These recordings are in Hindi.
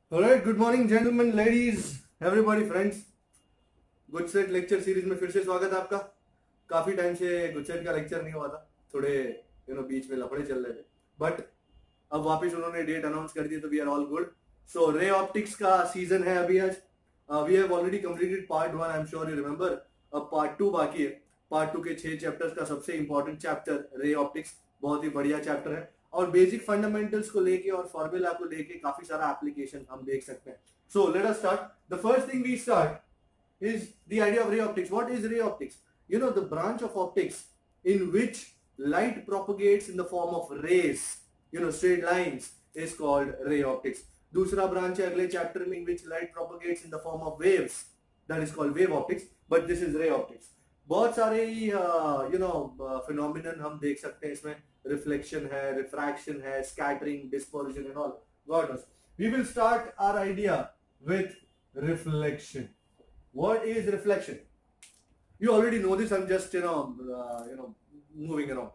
Alright, good morning gentlemen, ladies, everybody, friends. Good set lecture series में फिर से स्वागत है आपका। काफी टाइम से गुड सेट का लेक्चर नहीं हुआ था, थोड़े बीच में लफड़े चल रहे थे, बट अब वापस उन्होंने डेट अनाउंस कर दी तो we are all good. So ray optics का सीजन है अभी आज। We have already completed part 1, I am sure you remember. अब पार्ट 2 बाकी है। पार्ट 2 के 6 चैप्टर्स का सबसे इंपॉर्टेंट चैप्टर रे ऑप्टिक्स, बहुत ही बढ़िया चैप्टर है और बेसिक फंडामेंटल्स को लेके और फॉर्मूला को लेके काफी सारा एप्लीकेशन हम देख सकते हैं। So let us start. The first thing we start is the idea of ray optics. What is ray optics? You know, the branch of optics in which light propagates in the form of rays, straight lines, is called ray optics. दूसरा branch है अगले chapter में in which light propagates in the form of waves, that is called wave optics, but this is ray optics. बहुत सारे phenomenon हम देख सकते हैं इसमें। reflection है, refraction है, scattering, dispersion and all. God knows. We will start our idea with reflection. What is reflection? You already know this. I'm just moving around.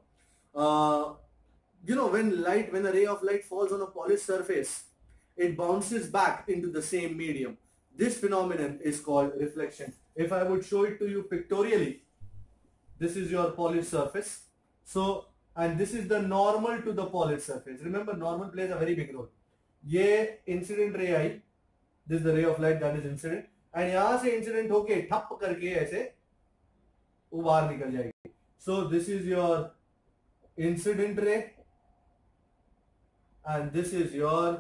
When a ray of light falls on a polished surface, it bounces back into the same medium. This phenomenon is called reflection. If I would show it to you pictorially, this is your polished surface. So, and this is the normal to the polished surface. Remember, normal plays a very big role. ये incident ray आई. This is the ray of light that is incident. And यहां से इंसिडेंट होके ठप करके ऐसे वो बाहर निकल जाएगी। So this is your incident ray and this is your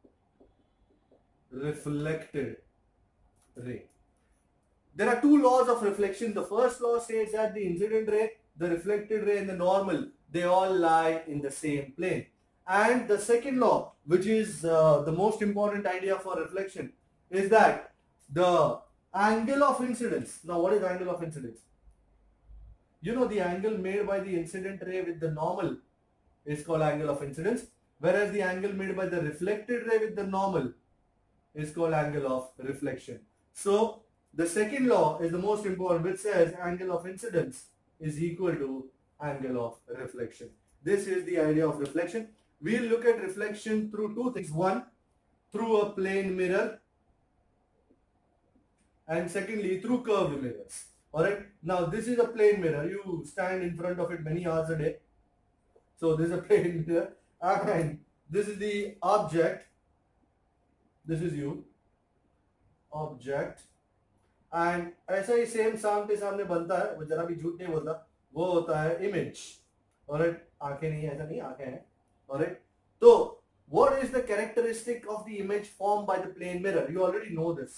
reflected ray. There are two laws of reflection. The first law says that the incident ray, the reflected ray and the normal, they all lie in the same plane. And the second law, which is the most important idea for reflection, is that the angle of incidence. Now, what is angle of incidence? You know, the angle made by the incident ray with the normal is called angle of incidence, whereas the angle made by the reflected ray with the normal is called angle of reflection. So, the second law is the most important, which says angle of incidence is equal to angle of reflection. This is the idea of reflection. We'll look at reflection through two things. One, through a plane mirror, and secondly through curved mirrors. Alright, now this is a plane mirror. You stand in front of it many hours a day. So this is a plane mirror and this is the object. This is you, object, and ऐसा ही सेम सामने सामने बनता है, वो जरा भी झूठ नहीं बोलता, वो होता है इमेज। ऑलराइट, आंखें नहीं है, ऐसा नहीं, आंखें हैं। ऑलराइट, तो what is the characteristic of the image formed by the plane mirror? You already know this.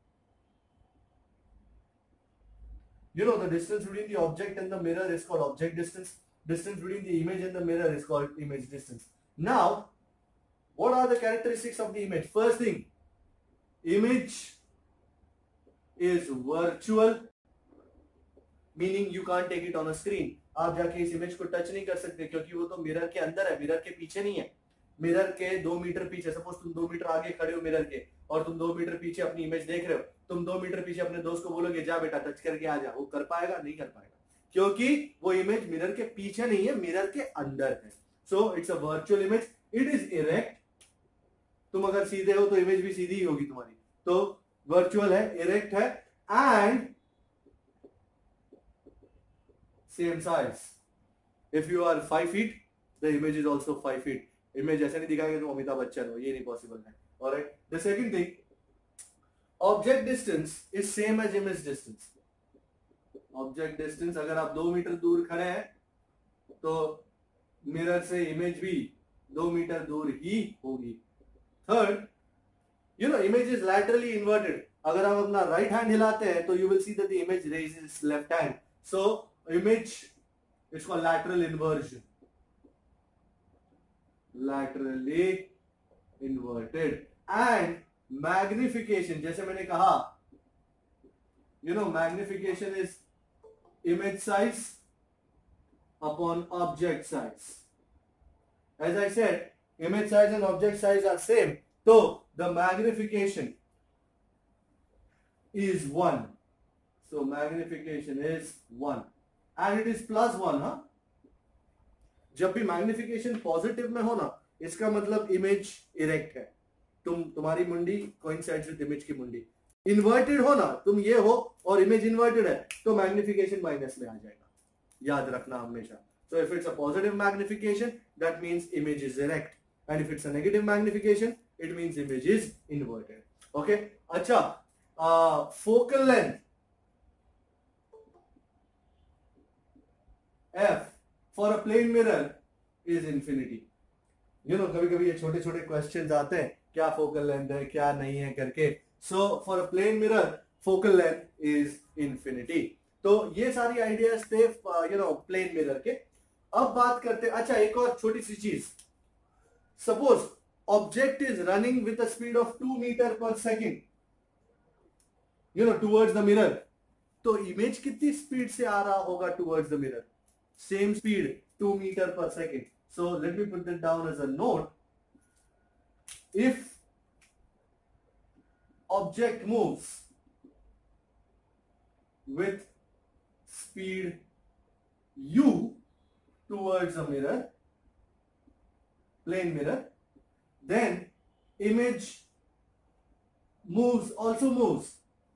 You know, the distance between the object and the mirror is called object distance. Distance between the image and the mirror is called image distance. Now, what are the characteristics of the image? First thing, image is virtual, meaning you can't take it on a screen. आप जाके इस इमेज को टच नहीं कर सकते क्योंकि वो तो मिरर के अंदर है, मिरर के पीछे नहीं है। मिरर के 2 मीटर पीछे, सपोज तुम 2 मीटर आगे खड़े हो मिरर के और तुम 2 मीटर पीछे अपनी इमेज देख रहे हो, तुम 2 मीटर पीछे अपने दोस्त को बोलोगे जा बेटा टच करके आ जा, वो कर पाएगा? नहीं कर पाएगा, क्योंकि वो इमेज मिरर के पीछे नहीं है, मिरर के अंदर है। So it's a virtual image, it is erect. तुम अगर सीधे हो तो इमेज भी सीधी ही होगी तुम्हारी, तो वर्चुअल है, इरेक्ट है, and same size. If you are 5 feet, the image is also 5 feet. Image ऐसे नहीं दिखाएंगे तुम अमिताभ बच्चन हो, ये नहीं पॉसिबल है। Alright, the second thing, object distance is same as image distance. Object distance, अगर आप 2 मीटर दूर खड़े हैं तो मिरर से इमेज भी 2 मीटर दूर ही होगी। Third, image is laterally inverted. अगर आप अपना राइट हैंड हिलाते हैं तो you will see that the image raises left hand. So image is called lateral inversion, laterally inverted. And magnification, जैसे मैंने कहा, magnification is image size upon object size. As I said, image size and object size are same, so the magnification is 1. So magnification is 1 and it is +1, huh? जब भी मैग्निफिकेशन पॉजिटिव में हो ना, इसका मतलब इमेज इरेक्ट है। तुम्हारी मुंडी कोइंसाइड्स विद इमेज की मुंडी। इन्वर्टेड हो ना, तुम ये हो और इमेज इन्वर्टेड है तो मैग्निफिकेशन माइनस में आ जाएगा, याद रखना हमेशा। So if it's a positive magnification, that means image is erect, and if it's a negative magnification, it means image is inverted. Okay? अच्छा, focal length f for a plane mirror is infinity. You know, कभी कभी ये छोटे छोटे क्वेश्चंस आते हैं, क्या फोकल लेंथ है क्या नहीं है करके। So for a plane mirror focal length is infinity. तो ये सारी आइडियाज थे प्लेन मिरर के। अब बात करते हैं, अच्छा एक और छोटी सी चीज, suppose object is running with a speed of 2 metre per second towards the mirror, तो इमेज कितनी स्पीड से आ रहा होगा towards the mirror? Same speed 2 metre per second. So let me put that down as a note. If object moves with speed u towards a mirror, plane mirror, then image also moves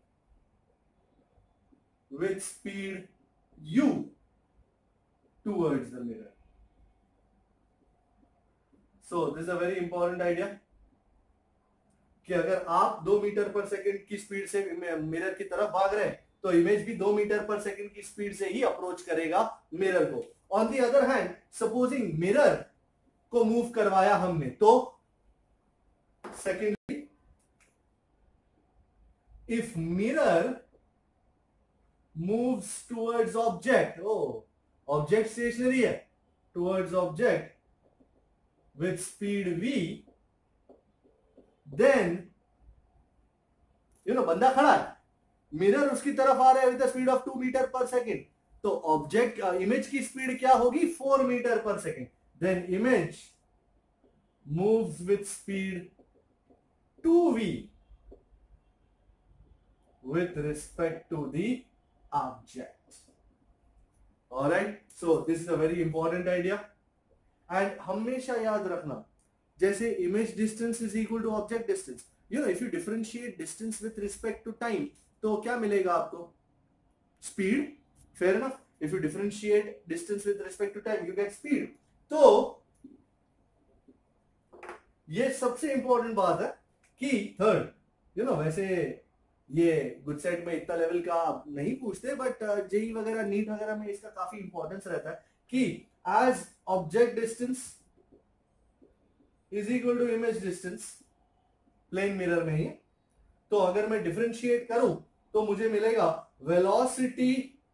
with speed u towards the mirror. So this is a very important idea कि अगर आप 2 मीटर पर सेकंड की स्पीड से मिरर की तरफ भाग रहे हैं तो इमेज भी 2 मीटर पर सेकंड की स्पीड से ही अप्रोच करेगा मिरर को। On the other hand, supposing mirror को मूव करवाया हमने, तो secondly if mirror moves towards object, object stationary है, towards object with speed v, then बंदा खड़ा है, मिरर उसकी तरफ आ रहा है with the speed of 2 metre per second, तो ऑब्जेक्ट इमेज की स्पीड क्या होगी? 4 metre per second. Then image moves with speed 2v with respect to the object. Alright, so this is a very important idea. And हमेशा याद रखना, जैसे image distance is equal to object distance, if you differentiate distance with respect to time, तो क्या मिलेगा आपको? Speed. Fair enough, if you differentiate distance with respect to time you get speed. तो ये सबसे इंपॉर्टेंट बात है कि थर्ड, वैसे ये गुड सेट में इतना लेवल का नहीं पूछते, बट जेई वगैरह नीट वगैरह में इसका काफी इंपॉर्टेंस रहता है कि as object distance is equal to image distance, plane mirror में ही, तो अगर मैं डिफरेंशिएट करूं तो मुझे मिलेगा velocity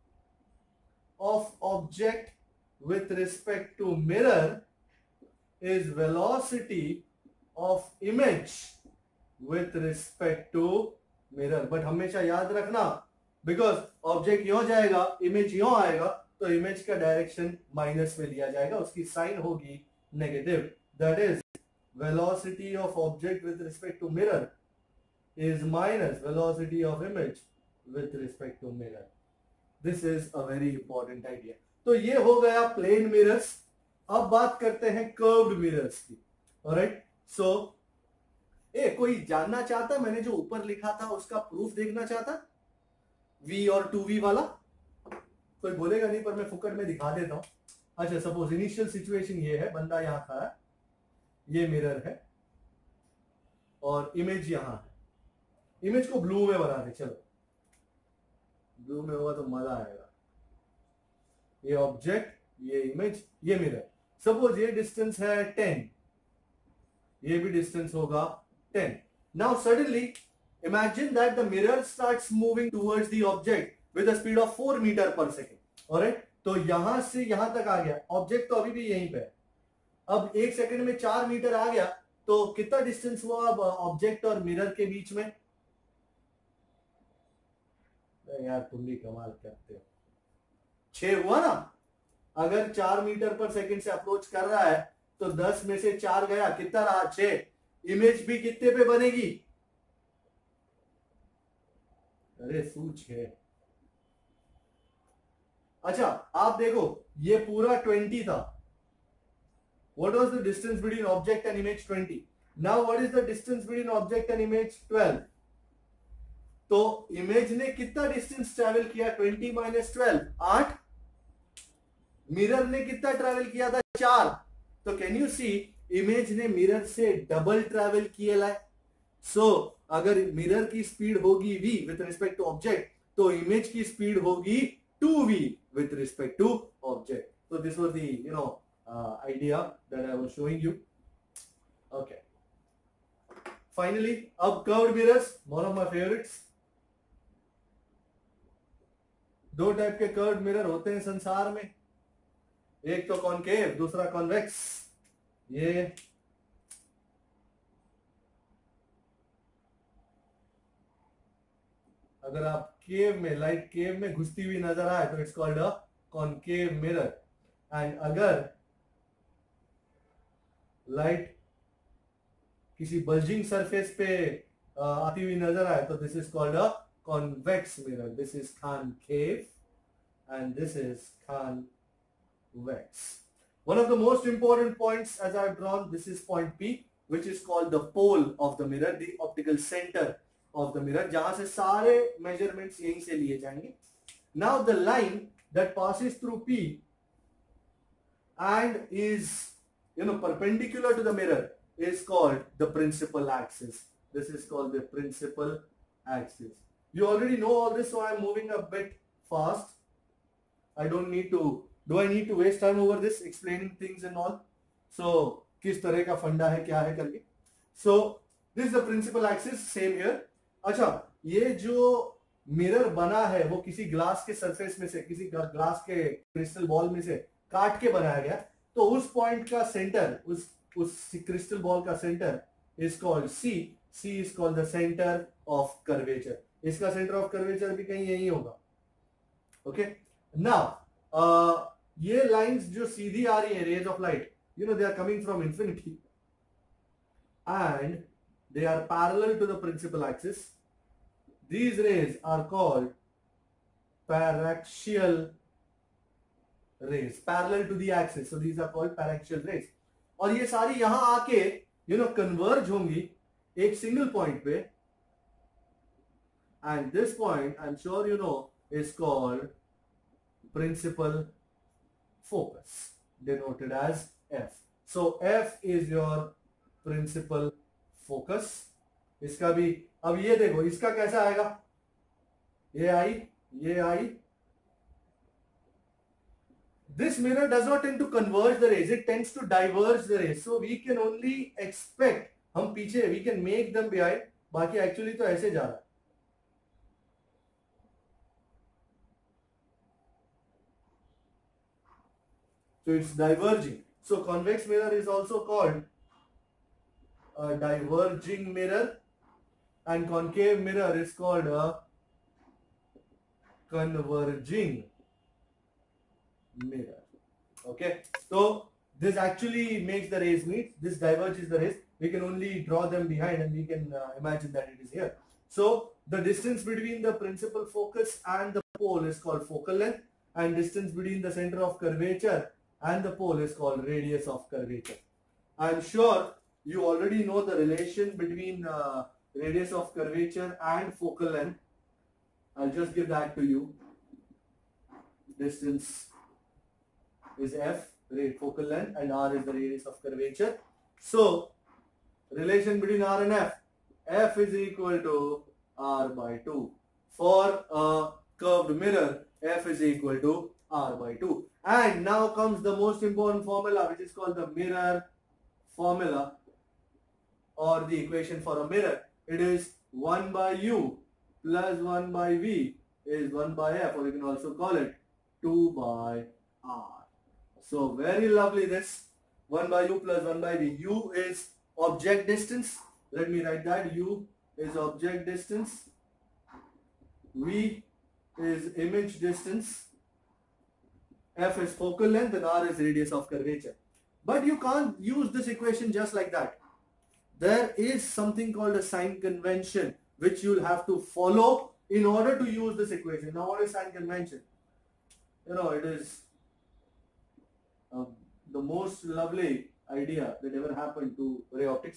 of object with respect to mirror is velocity of image with respect to mirror. But हमेशा याद रखना, बिकॉज ऑब्जेक्ट यहां जाएगा, इमेज यहां आएगा, तो इमेज का डायरेक्शन माइनस में लिया जाएगा, उसकी साइन होगी negative. That is velocity of object with respect to mirror is minus velocity of image with respect to mirror. This is a very important idea. तो ये हो गया प्लेन मिरर्स। अब बात करते हैं कर्व्ड मिरर्स की। ऑलराइट, सो कोई जानना चाहता, मैंने जो ऊपर लिखा था उसका प्रूफ देखना चाहता, v और 2v वाला? कोई बोलेगा नहीं, पर मैं फुकट में दिखा देता हूं। अच्छा, सपोज इनिशियल सिचुएशन ये है, बंदा यहां खड़ा है, ये मिरर है और इमेज यहां है। इमेज को ब्लू में बना दे, चलो ब्लू में होगा तो मजा आएगा। ये ऑब्जेक्ट, ये इमेज, ये मिरर। सपोज ये डिस्टेंस है 10, ये भी डिस्टेंस होगा 10। Now suddenly imagine that the mirror starts moving towards the object with a speed of 4 metre per second. Alright, तो यहां से यहां तक आ गया, ऑब्जेक्ट तो अभी भी यहीं पे है। अब 1 सेकंड में 4 मीटर आ गया, तो कितना डिस्टेंस हुआ अब ऑब्जेक्ट और मिरर के बीच में? यार तुम भी कमाल करते हो, 6 हुआ ना। अगर 4 मीटर पर सेकेंड से अप्रोच कर रहा है तो 10 में से 4 गया, कितना रहा? 6। इमेज भी कितने पे बनेगी? अरे सूच है। अच्छा, आप देखो, ये पूरा 20 था। What was the distance between object and image? 20. Now what is the distance between object and image? 12. तो इमेज ने कितना डिस्टेंस ट्रेवल किया? 20 माइनस 12, 8. मिरर ने कितना ट्रेवल किया था? 4. तो कैन यू सी इमेज ने मिरर से डबल ट्रेवल किया है. सो अगर मिरर की स्पीड होगी v with respect to object, तो इमेज की स्पीड होगी 2v with respect to object. So this was the idea that I was showing you. Okay. Finally, अब curved mirrors, one of my favorites. दो टाइप के कर्व्ड मिरर होते हैं संसार में, एक तो कॉनकेव, दूसरा कॉन्वेक्स. ये अगर आप केव में, लाइट केव में घुसती हुई नजर आए तो it's called a concave mirror. And अगर लाइट किसी बल्जिंग सरफेस पे आती हुई नजर आए तो this is called a convex mirror. This is concave and this is convex. One of the most important points as I've drawn, this is point P, which is called the pole of the mirror, the optical center of the mirror, जहां से सारे measurements यहीं से लिए जाएंगे. Now the line that passes through P and is perpendicular to the mirror is called the principal axis. This is called the principal axis. You already know all this, so I'm moving a bit fast. I don't need to. Do I need to waste time over this explaining things and all? So किस तरह का फंडा है, क्या है करके. So this is the principal axis, same here. अच्छा, ये जो मिरर बना है वो किसी ग्लास के सरफेस में से, किसी ग्लास के क्रिस्टल बॉल में से काट के बनाया गया. तो उस पॉइंट का सेंटर, उस क्रिस्टल बॉल का centre is called C. C इज कॉल्ड द सेंटर ऑफ कर्वेचर. इसका सेंटर ऑफ कर्वेचर भी कहीं यही होगा. ओके. नाउ ये लाइंस जो सीधी आ रही है, rays of light, they are coming from infinity and they are parallel to the principal axis. These rays are called paraxial rays, parallel to the axis. So these are called paraxial rays. और ये सारी यहां आके converge होंगी एक सिंगल पॉइंट पे, and this point I'm sure you know is called principal focus, denoted as F. So F is your principal focus. इसका भी अब ये देखो, इसका कैसा आएगा, ये आई. This mirror does not tend to converge the rays, it tends to diverge the rays. So we can only expect, हम पीछे, we can make them behind, बाकी एक्चुअली तो ऐसे जा रहा है. So it's diverging. So convex mirror is also called a diverging mirror, and concave mirror is called a converging mirror. Okay, so this actually makes the rays meet. This diverges the rays. We can only draw them behind and we can imagine that it is here. So the distance between the principal focus and the pole is called focal length, and distance between the center of curvature and the pole is called radius of curvature. I'm sure you already know the relation between radius of curvature and focal length. I'll just give that to you. Distance is F, focal length, and R is the radius of curvature. So relation between R and F is equal to R by 2. For a curved mirror, F is equal to R by 2. And now comes the most important formula, which is called the mirror formula, or the equation for a mirror. It is 1 by U plus 1 by V is 1 by F, or you can also call it 2 by R. So very lovely this. 1 by U plus 1 by V. U is object distance. Let me write that. U is object distance. V is image distance. F is focal length and R is radius of curvature. But you can't use this equation just like that. There is something called a sign convention which you'll have to follow in order to use this equation. Now what is sign convention? It is the most lovely idea that ever happened to ray optics.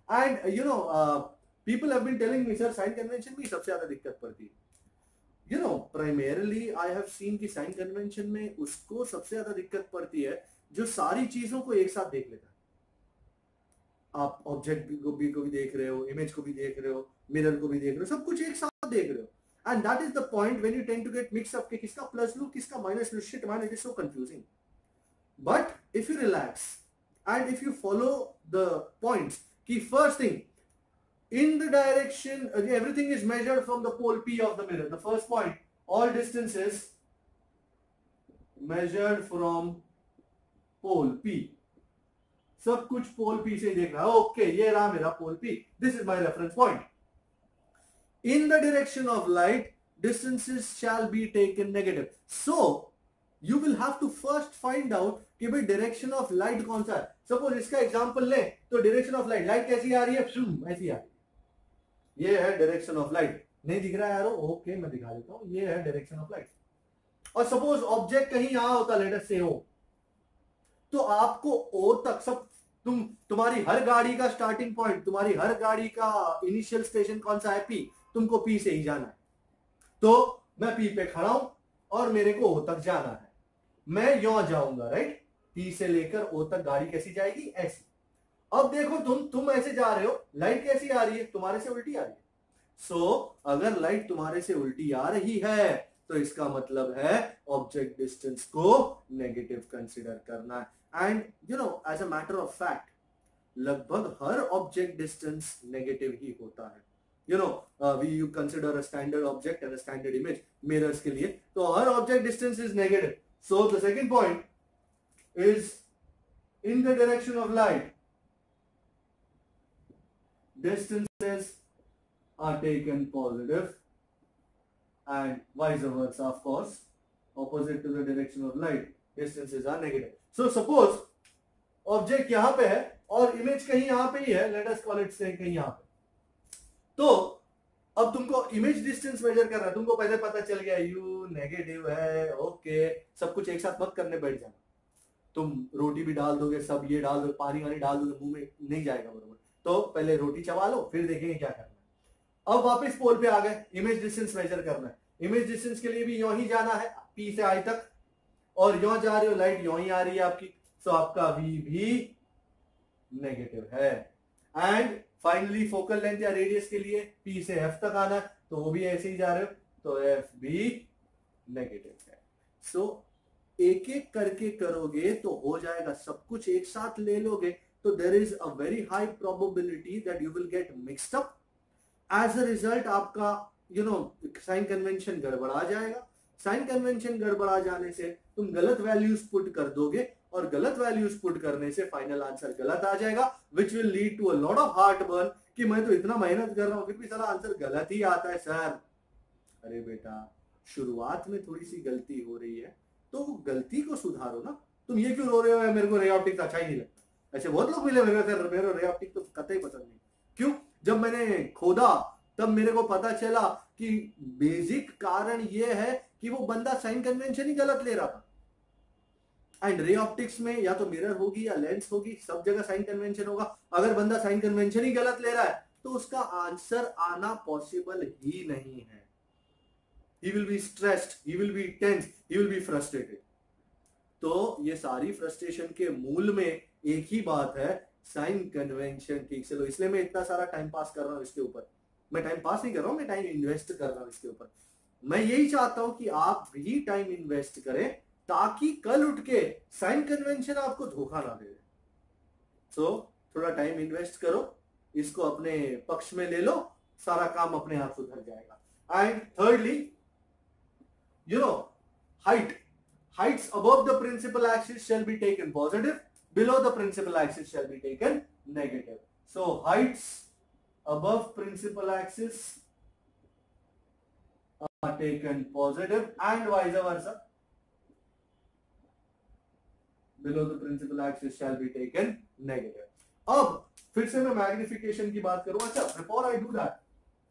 And you know people have been telling me sir sign convention में सबसे ज्यादा दिक्कत पड़ती है. You know primarily I have seen कि साइन कन्वेंशन में उसको सबसे ज्यादा दिक्कत पड़ती है जो सारी चीजों को एक साथ देख लेता है. आप ऑब्जेक्ट को भी देख रहे हो, इमेज को भी देख रहे हो, मिरर को भी देख रहे हो, सब कुछ एक साथ देख रहे हो. And that is the point when you tend to get mix up कि किसका प्लस लू किसका माइनस लू. Shit man, it is so confusing. But if you relax and if you follow the points कि first thing in the direction everything is measured from the pole P of the mirror. The first point, all distances measured from pole P. सब कुछ पोल P से देख रहा है. ओके, ये रहा मेरा पोल P. This is my reference point. In the direction of light, distances shall be taken negative. So you will have to first find out कि भाई डायरेक्शन ऑफ लाइट कौन सा है. सपोज इसका एग्जांपल ले तो डायरेक्शन ऑफ लाइट कैसी आ रही है, ऐसी आ रही है. ये है डायरेक्शन ऑफ लाइट. नहीं दिख रहा है यारो? ओके, मैं दिखा देता हूं. ये है डायरेक्शन ऑफ लाइट. और सपोज ऑब्जेक्ट कहीं यहां होता, लेट अस से ओ, तो आपको ओ तक सब तुम्हारी हर गाड़ी का स्टार्टिंग पॉइंट, तुम्हारी हर गाड़ी का इनिशियल स्टेशन कौन सा है, पी. तुमको पी से ही जाना है. तो मैं पी पे खड़ा हूं और मेरे को ओ तक जाना है. मैं यहां जाऊंगा, राइट. पी से लेकर ओ तक गाड़ी कैसी जाएगी, ऐसी. अब देखो तुम ऐसे जा रहे हो, लाइट कैसी आ रही है, तुम्हारे से उल्टी आ रही है. सो अगर लाइट तुम्हारे से उल्टी आ रही है तो इसका मतलब है ऑब्जेक्ट डिस्टेंस को नेगेटिव कंसीडर करना है. And you know as a matter of fact लगभग हर ऑब्जेक्ट डिस्टेंस नेगेटिव ही होता है. You know we you consider a standard object and a standard image mirrors के लिए, तो हर object distance is negative. So the second point is in the direction of light distances are taken positive and vice versa, of course, opposite to the direction of light distances are negative. So suppose object यहां पे है और image कहीं यहां पे ही है, let us call it say कहीं यहां पे. तो अब तुमको image distance measure करना है. तुमको पहले पता चल गया u नेगेटिव है, ओके, सब कुछ एक साथ मत करने बैठ जाना. तुम रोटी भी डाल दोगे, सब ये डाल दोगे, पानी वानी डाल दोगे, मुंह में नहीं जाएगा बरोबर. तो पहले रोटी चबा लो, फिर देखेंगे क्या करना है. अब वापस पोल पे आ गए, इमेज डिस्टेंस मेजर करना है. इमेज डिस्टेंस के लिए भी यूं ही जाना है, पी से आई तक, और यूं जा रहे हो, लाइट यूं ही आ रही है आपकी, सो आपका वी भी नेगेटिव है. एंड फाइनली फोकल लेंथ या रेडियस के लिए पी से एफ तक आना है, तो वो भी ऐसे ही जा रहे हो, तो एफ भी नेगेटिव है. सो एक एक करके करोगे तो हो जाएगा. सब कुछ एक साथ ले लोगे तो there is a very high probability that you will get mixed up. As a result आपका you know साइन कन्वेंशन गड़बड़ा जाएगा. साइन कन्वेंशन गड़बड़ा जाने से तुम गलत वैल्यूज पुट कर दोगे और गलत वैल्यूज पुट करने से फाइनल आंसर गलत आ जाएगा, which will lead to a lot of heartburn कि मैं तो इतना मेहनत कर रहा हूं फिर भी सारा आंसर गलत ही आता है सर. अरे बेटा, शुरुआत में थोड़ी सी गलती हो रही है तो गलती को सुधारो ना. तुम ये क्यों रो रहे हो, मेरे को रे ऑप्टिक्स अच्छा ही नहीं लगता. ऐसे बहुत लोग मिले मेरे को, मेरे रे ऑप्टिक तो कतई पसंद नहीं. क्यों? जब मैंने खोदा तब मेरे को पता चला कि बेसिक कारण ये है कि वो बंदा साइन कन्वेंशन ही गलत ले रहा था. एंड रे ऑप्टिक्स में या तो मिरर होगी या लेंस होगी, सब जगह साइन कन्वेंशन होगा. अगर बंदा साइन कन्वेंशन ही गलत ले रहा है तो उसका आंसर आना पॉसिबल ही नहीं है. he will be stressed, he will be tense, he will be frustrated. तो ये सारी फ्रस्ट्रेशन के मूल में एक ही बात है, साइन कन्वेंशन ठीक से लो. इसलिए मैं इतना सारा टाइम पास कर रहा हूं इसके ऊपर. मैं टाइम पास नहीं कर रहा हूं, मैं टाइम इन्वेस्ट कर रहा हूं इसके ऊपर. मैं यही चाहता हूं कि आप भी टाइम इन्वेस्ट करें ताकि कल उठ के साइन कन्वेंशन आपको धोखा ना दे. सो थोड़ा टाइम इन्वेस्ट करो, इसको अपने पक्ष में ले लो, सारा काम अपने आप सुधर जाएगा. And thirdly, you know, heights above the principal axis shall be taken positive, below the principal axis shall be taken negative. So heights above principal axis are taken positive and vice versa, below the principal axis shall be taken negative. अब फिर से मैं मैग्निफिकेशन की बात करूं. अच्छा, before I do that,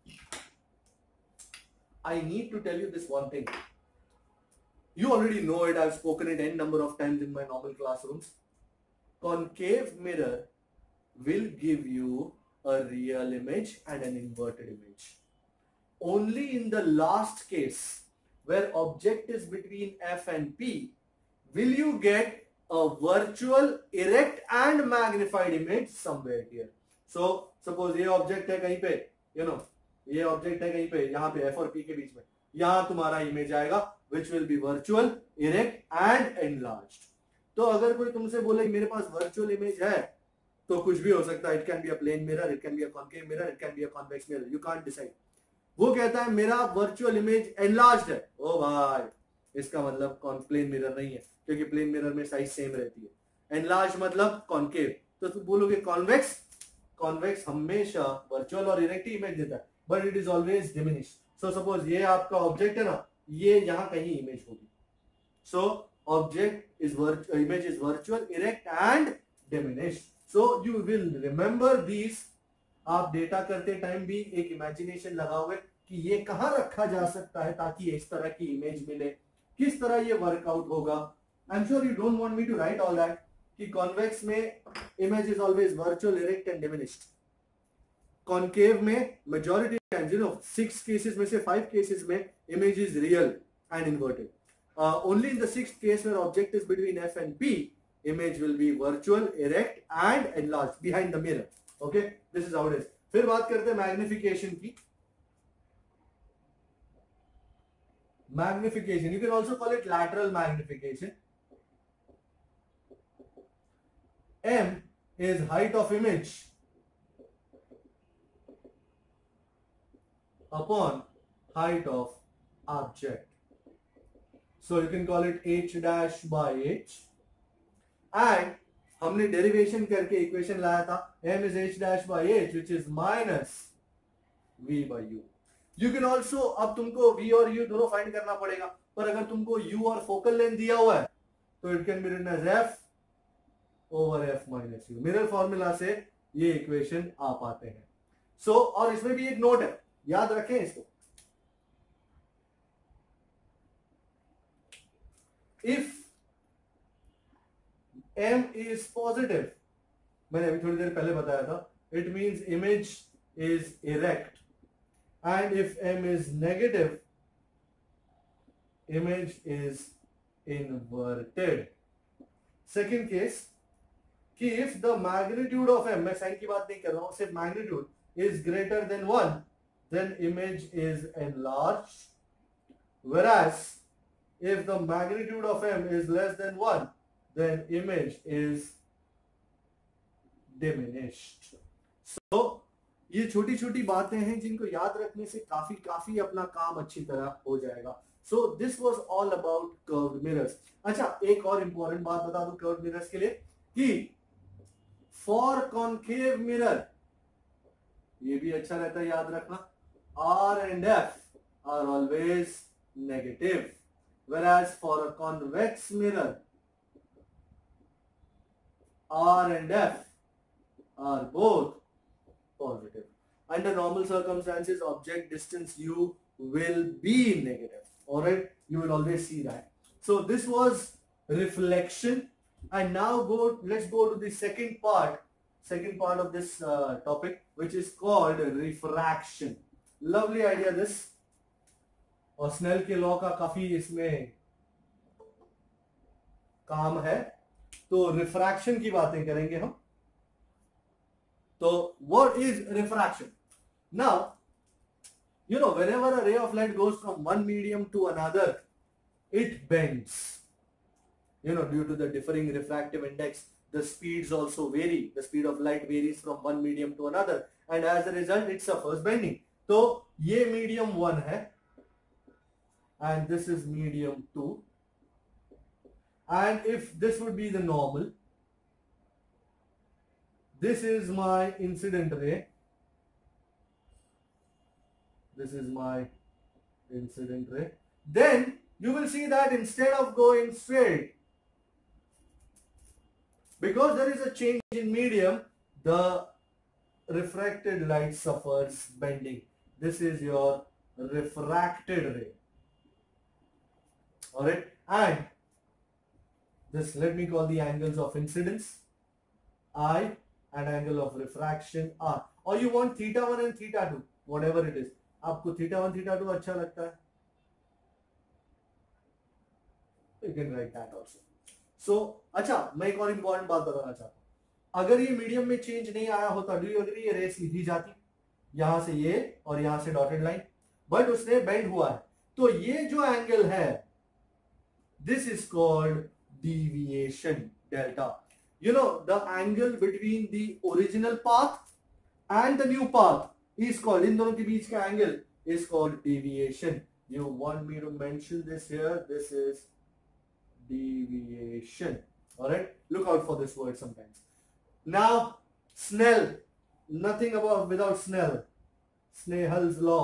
I need to tell you this one thing. You already know it, I've spoken it n number of times in my normal classrooms. Concave mirror will give you a real image and an inverted image. Only in the last case, where object is between F and P, will you get a virtual erect and magnified image somewhere here. So suppose ये object है कहीं पे, ये object है कहीं पे, यहाँ पे F और P के बीच में, यहाँ तुम्हारा image आएगा which will be virtual, erect and enlarged. तो अगर कोई तुमसे बोले कि मेरे पास virtual image है, तो कुछ भी हो सकता है. It can be a plane mirror, it can be a concave mirror, it can be a convex mirror. You can't decide. वो कहता है मेरा वर्चुअल इमेज एनलार्ज्ड है. ओ भाई, इसका मतलब प्लेन मिरर नहीं है, क्योंकि प्लेन मिरर में साइज सेम रहती है. एनलार्ज मतलब कॉन्केव. तो तुम बोलोगे कॉन्वेक्स. कॉन्वेक्स हमेशा वर्चुअल और इरेक्ट इमेज देता है, but it is always diminish. So suppose ये आपका ऑब्जेक्ट है ना, ये यहाँ कहीं इमेज होगी. So object is image is virtual, erect and diminish. So you will remember these. आप डेटा करते टाइम भी एक इमेजिनेशन लगाओगे कि ये कहां रखा जा सकता है ताकि इस तरह की इमेज मिले, किस तरह ये वर्कआउट होगा. I am sure you don't want me to write all that कि कॉन्वेक्स में image is always virtual, erect and diminished. Concave में मेजॉरिटी टाइम्स, 6 केसेस में से 5 केसेस में image is real and inverted. Only in the 6th case where object is between F and P, image will be virtual, erect and enlarged behind the mirror. Okay, this is how it is. फिर बात करते हैं मैग्निफिकेशन की. Magnification, you can also call it lateral magnification. M is height of image upon height of object. So you can call it h dash by h. And हमने डेरिवेशन करके इक्वेशन लाया था m is h dash by h which is minus v by u. You can also, अब तुमको v और u दोनों फाइंड करना पड़ेगा, पर अगर तुमको u और फोकल लेंथ दिया हुआ है तो it can be written as f over f minus u. Mirror formula से ये इक्वेशन आ पाते हैं. सो और इसमें भी एक नोट है, याद रखें इसको. इफ m is positive, मैंने अभी थोड़ी देर पहले बताया था, it means image is erect, and if m is negative, image is inverted. Second case कि if the magnitude of m, मैं साइन की बात नहीं कर रहा हूं, सिर्फ magnitude is greater than 1, then image is enlarged, whereas if the magnitude of m is less than 1, then image is diminished. So ये छोटी छोटी बातें हैं जिनको याद रखने से काफी अपना काम अच्छी तरह हो जाएगा. So this was all about curved mirrors. अच्छा, एक और इंपॉर्टेंट बात बता दूं कर्व्ड मिरर्स के लिए कि फॉर कॉन्केव मिरर, ये भी अच्छा रहता है याद रखना, R and F are always negative, whereas for a convex mirror R and F are both positive. Under normal circumstances, object distance U will be negative. Alright, you will always see that. So this was reflection, and now let's go to the second part of this topic, which is called refraction. Lovely idea this. और स्नेल के लॉ का काफी इसमें काम है. तो रिफ्रैक्शन की बातें करेंगे हम. तो what is refraction? Now you know, whenever a ray of light goes from one medium to another, it bends. You know, due to the differing refractive index, the speeds also vary. The speed of light varies from one medium to another, and as a result, it suffers bending. तो ये medium 1 है, and this is medium 2. And if this would be the normal, this is my incident ray. This is my incident ray. Then you will see that instead of going straight, because there is a change in medium, the refracted light suffers bending. This is your refracted ray. Alright, and this, let me call the angles of incidence I and angle of refraction r, or you want theta 1 and theta 2, whatever it is. आपको theta 1 theta 2 अच्छा लगता है, you can write that also. So अच्छा, मैं एक और इंपॉर्टेंट बात बताना चाहता हूं, अगर ये मीडियम में चेंज नहीं आया होता, डू यू एग्री, ये रे सीधी जाती यहां से ये और यहां से डॉटेड लाइन, बट उसने बेंड हुआ है, तो ये जो एंगल है this is called deviation delta. You know, the angle between the original path and the new path is called, in दोनों के बीच का angle is called deviation. You want me to mention this here? This is deviation. All right, look out for this word sometimes. Now Snell, nothing about without Snell, Snell's law.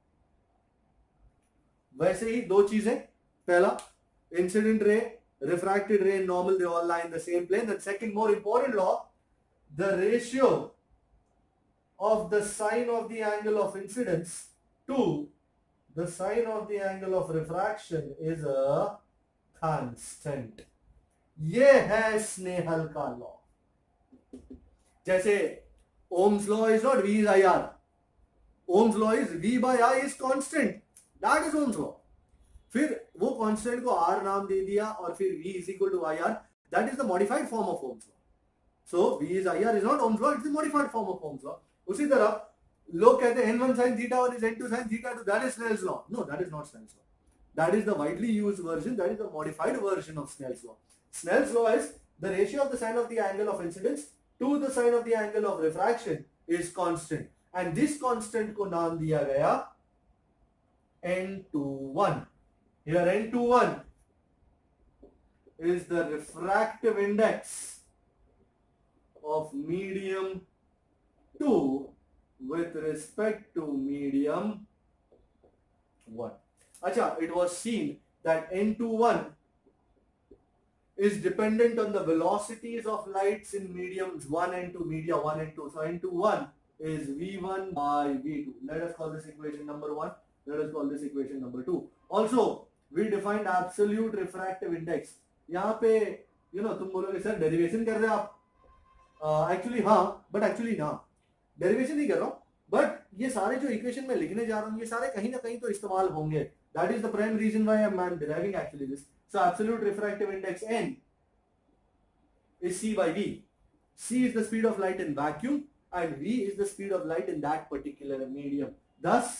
वैसे ही दो चीजें, पहला incident ray, refracted ray, normal, they all lie in the same plane. The second more important law, the ratio of the sine of the angle of incidence to the sine of the angle of refraction is a constant. ये है स्नेहल का लॉ. जैसे Ohm's law is not V is IR. Ohm's law is V by I is constant. That is Ohm's law. फिर वो कांस्टेंट को R नाम दे दिया और फिर V is equal to IR. That is the modified form of Ohm's law. So V is IR is not Ohm's law, it's the modified form of Ohm's law. उसी तरह लोग कहते हैं N1 sin theta 1 is N2 sin theta 2. That is Snell's law. No, that is not Snell's law. That is the widely used version. That is the modified version of Snell's law. Snell's law is the ratio of the sine of the angle of incidence to the sine of the angle of refraction is constant. And this constant को नाम दिया गया N21. Here N21 is the refractive index of medium 2 with respect to medium 1. Acha, it was seen that N21 is dependent on the velocities of lights in mediums 1 and 2, media 1 and 2. So N21 is V1 by V2. Let us call this equation number 1. Let us call this equation number 2. Also, we defined absolute refractive index. यहाँ पे तुम बोलोगे सर डेरिवेशन कर रहे हो आप, एक्चुअली हाँ, बट एक्चुअली ना, डेरिवेशन नहीं कर रहा हूँ, बट ये सारे जो इक्वेशन में लिखने जा रहा हूँ ये सारे कहीं ना कहीं तो इस्तेमाल होंगे. That is the prime reason why I am deriving actually this. So absolute refractive index N is C by V. C is the speed of light in vacuum and V is the speed of light in that particular medium. Thus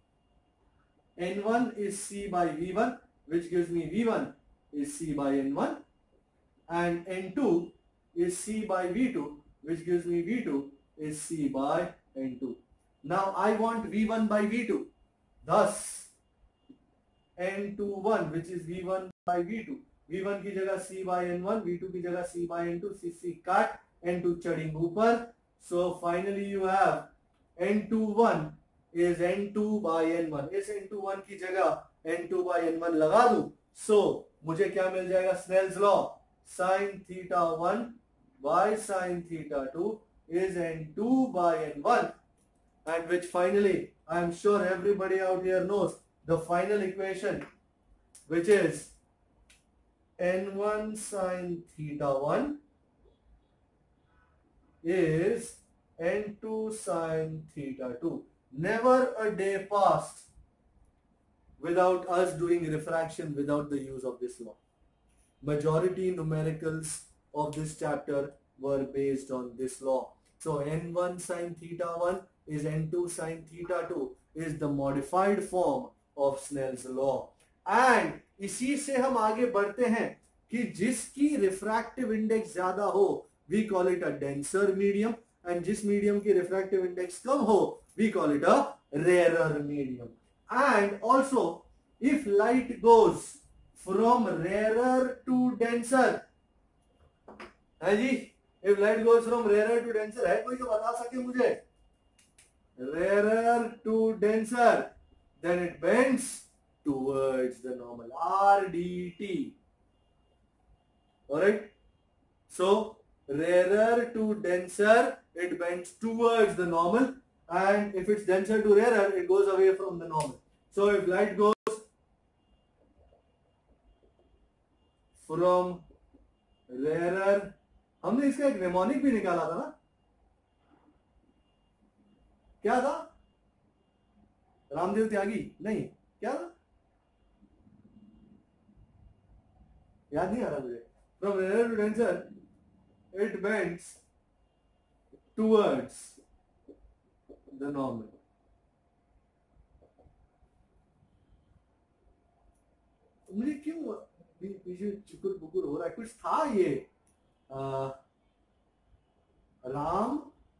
N1 is C by V1, which gives me V1 is C by N1, and N2 is C by V2, which gives me V2 is C by N2. Now I want V1 by V2. Thus N21, which is V1 by V2. V1 की जगह C by N1, V2 की जगह C by N2, C cut, N2 चढ़ेंगे ऊपर. So finally you have N21 is N2 by N1. इस N21 की जगह N2 by N1 लगा दूं, so मुझे क्या मिल जाएगा? Snell's law, sin theta 1 by sin theta 2 is N2 by N1, and which finally I am sure everybody out here knows the final equation, which is N1 sin theta 1 is N2 sin theta 2. Never a day passed without us doing refraction without the use of this law. Majority numericals of this chapter were based on this law. So N1 sin theta 1 is N2 sin theta 2 is the modified form of Snell's law. And इसी से हम आगे बढ़ते हैं कि जिसकी refractive index ज्यादा हो we call it a denser medium, and जिस medium की refractive index कम हो we call it a rarer medium. And also if light goes from rarer to denser, है जी, if light goes from rarer to denser, है कोई जो बता सके मुझे? Rarer to denser, then it bends towards the normal, RDT. Alright, so rarer to denser, it bends towards the normal, and if it's denser to rarer, it goes away from the normal. So if light goes from rarer, हमने इसका एक mnemonic भी निकाला था ना, क्या था? रामदेव त्यागी? नहीं, क्या था? याद नहीं आ रहा मुझे. From rarer to denser, it bends towards the normal. मुझे क्यों पीछे चुकुर बुकुर हो रहा है? कुछ था ये राम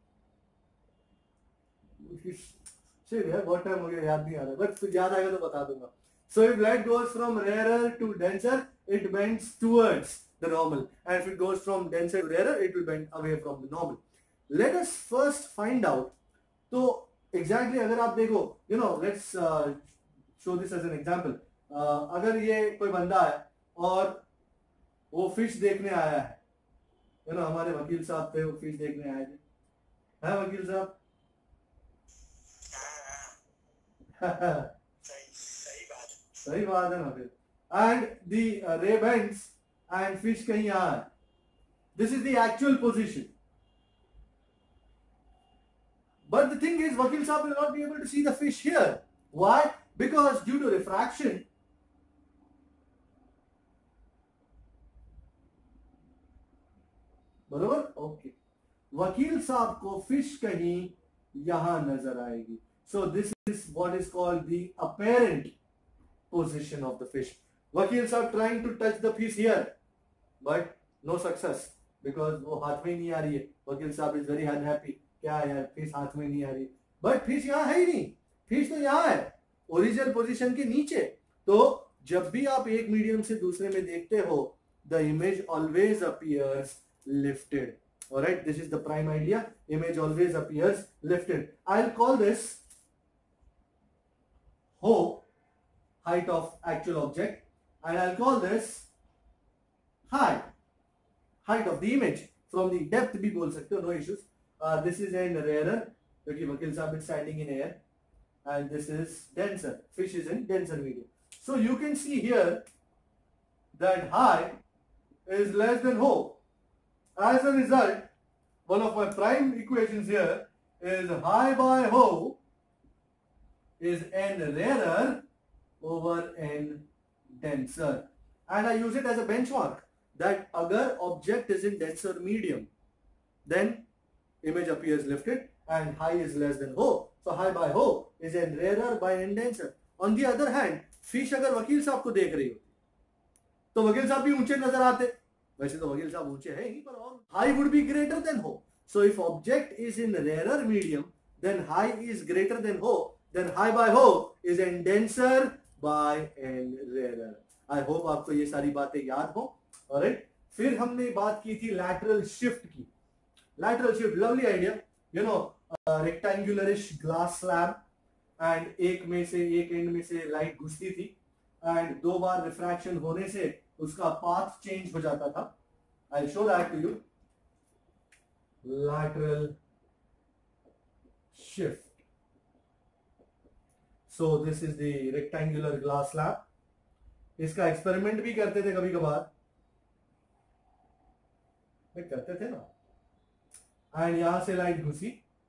यार बहुत टाइम हो गया, याद नहीं आ रहा, बट कुछ याद आएगा तो बता दूंगा. So if light goes from rarer to denser, it bends towards the normal, and if it goes from denser to rarer, it will bend away from the normal. Let us first find out. तो exactly अगर आप देखो, let's show this as an example. अगर ये कोई बंदा है और वो फिश देखने आया है, हमारे वकील साहब थे, वो फिश देखने आए थे, है वकील साहब? सही बात है ना फिर. एंड दी रे बेंड्स एंड फिश कहीं यहाँ है. This is the actual position. But the thing is, Vakil Saab will not be able to see the fish here. Why? Because due to refraction, बरोबर? ओके. वकील साहब को फिश कहीं यहां नजर आएगी. So this is what is called the apparent position of the fish. Vakil साहब trying to touch the fish here, but no success because वो हाथ में नहीं आ रही है. वकील साहब is very unhappy. क्या यार, फिश हाथ में नहीं आ रही, बट फिश यहाँ है ही नहीं. फिश तो यहाँ है, ओरिजिनल पोजीशन के नीचे. तो जब भी आप एक मीडियम से दूसरे में देखते हो, the image always appears lifted. Alright, this is the prime idea. Image always appears lifted. I will call this हो, height of actual object, and I'll call this height of the image. From the depth भी बोल सकते हो, no issues. This is in rarer, क्योंकि वकील साहब is standing in air, and this is denser. Fish is in denser medium. So you can see here that high is less than ho. As a result, one of my prime equations here is high by ho is n rarer over n denser, and I use it as a benchmark that agar object is in denser medium, then image appears lifted and high is less than ho. So high by ho is n rarer by n denser. On the other hand, fish अगर वकील साहब को देख रही होती तो वकील साहब भी ऊंचे नजर आते. वैसे तो वकील साहब ऊंचे हैं ही, पर और high would be greater than ho. So if object is in rarer medium, then high is greater than ho. Then high by ho is n denser by n rarer. I hope आपको ये सारी बातें याद हो. Alright. फिर हमने बात की थी lateral shift की. Lateral shift, lovely idea. Rectangularish glass slab, and एक एंड में से लाइट घुसती थी, एंड दो बार रिफ्रैक्शन होने से उसका पाथ चेंज हो जाता था. I'll show that to you. Lateral shift. So this is the rectangular glass slab. इसका एक्सपेरिमेंट भी करते थे कभी कभार, करते थे ना. एंड यहां से लाइट घुसी.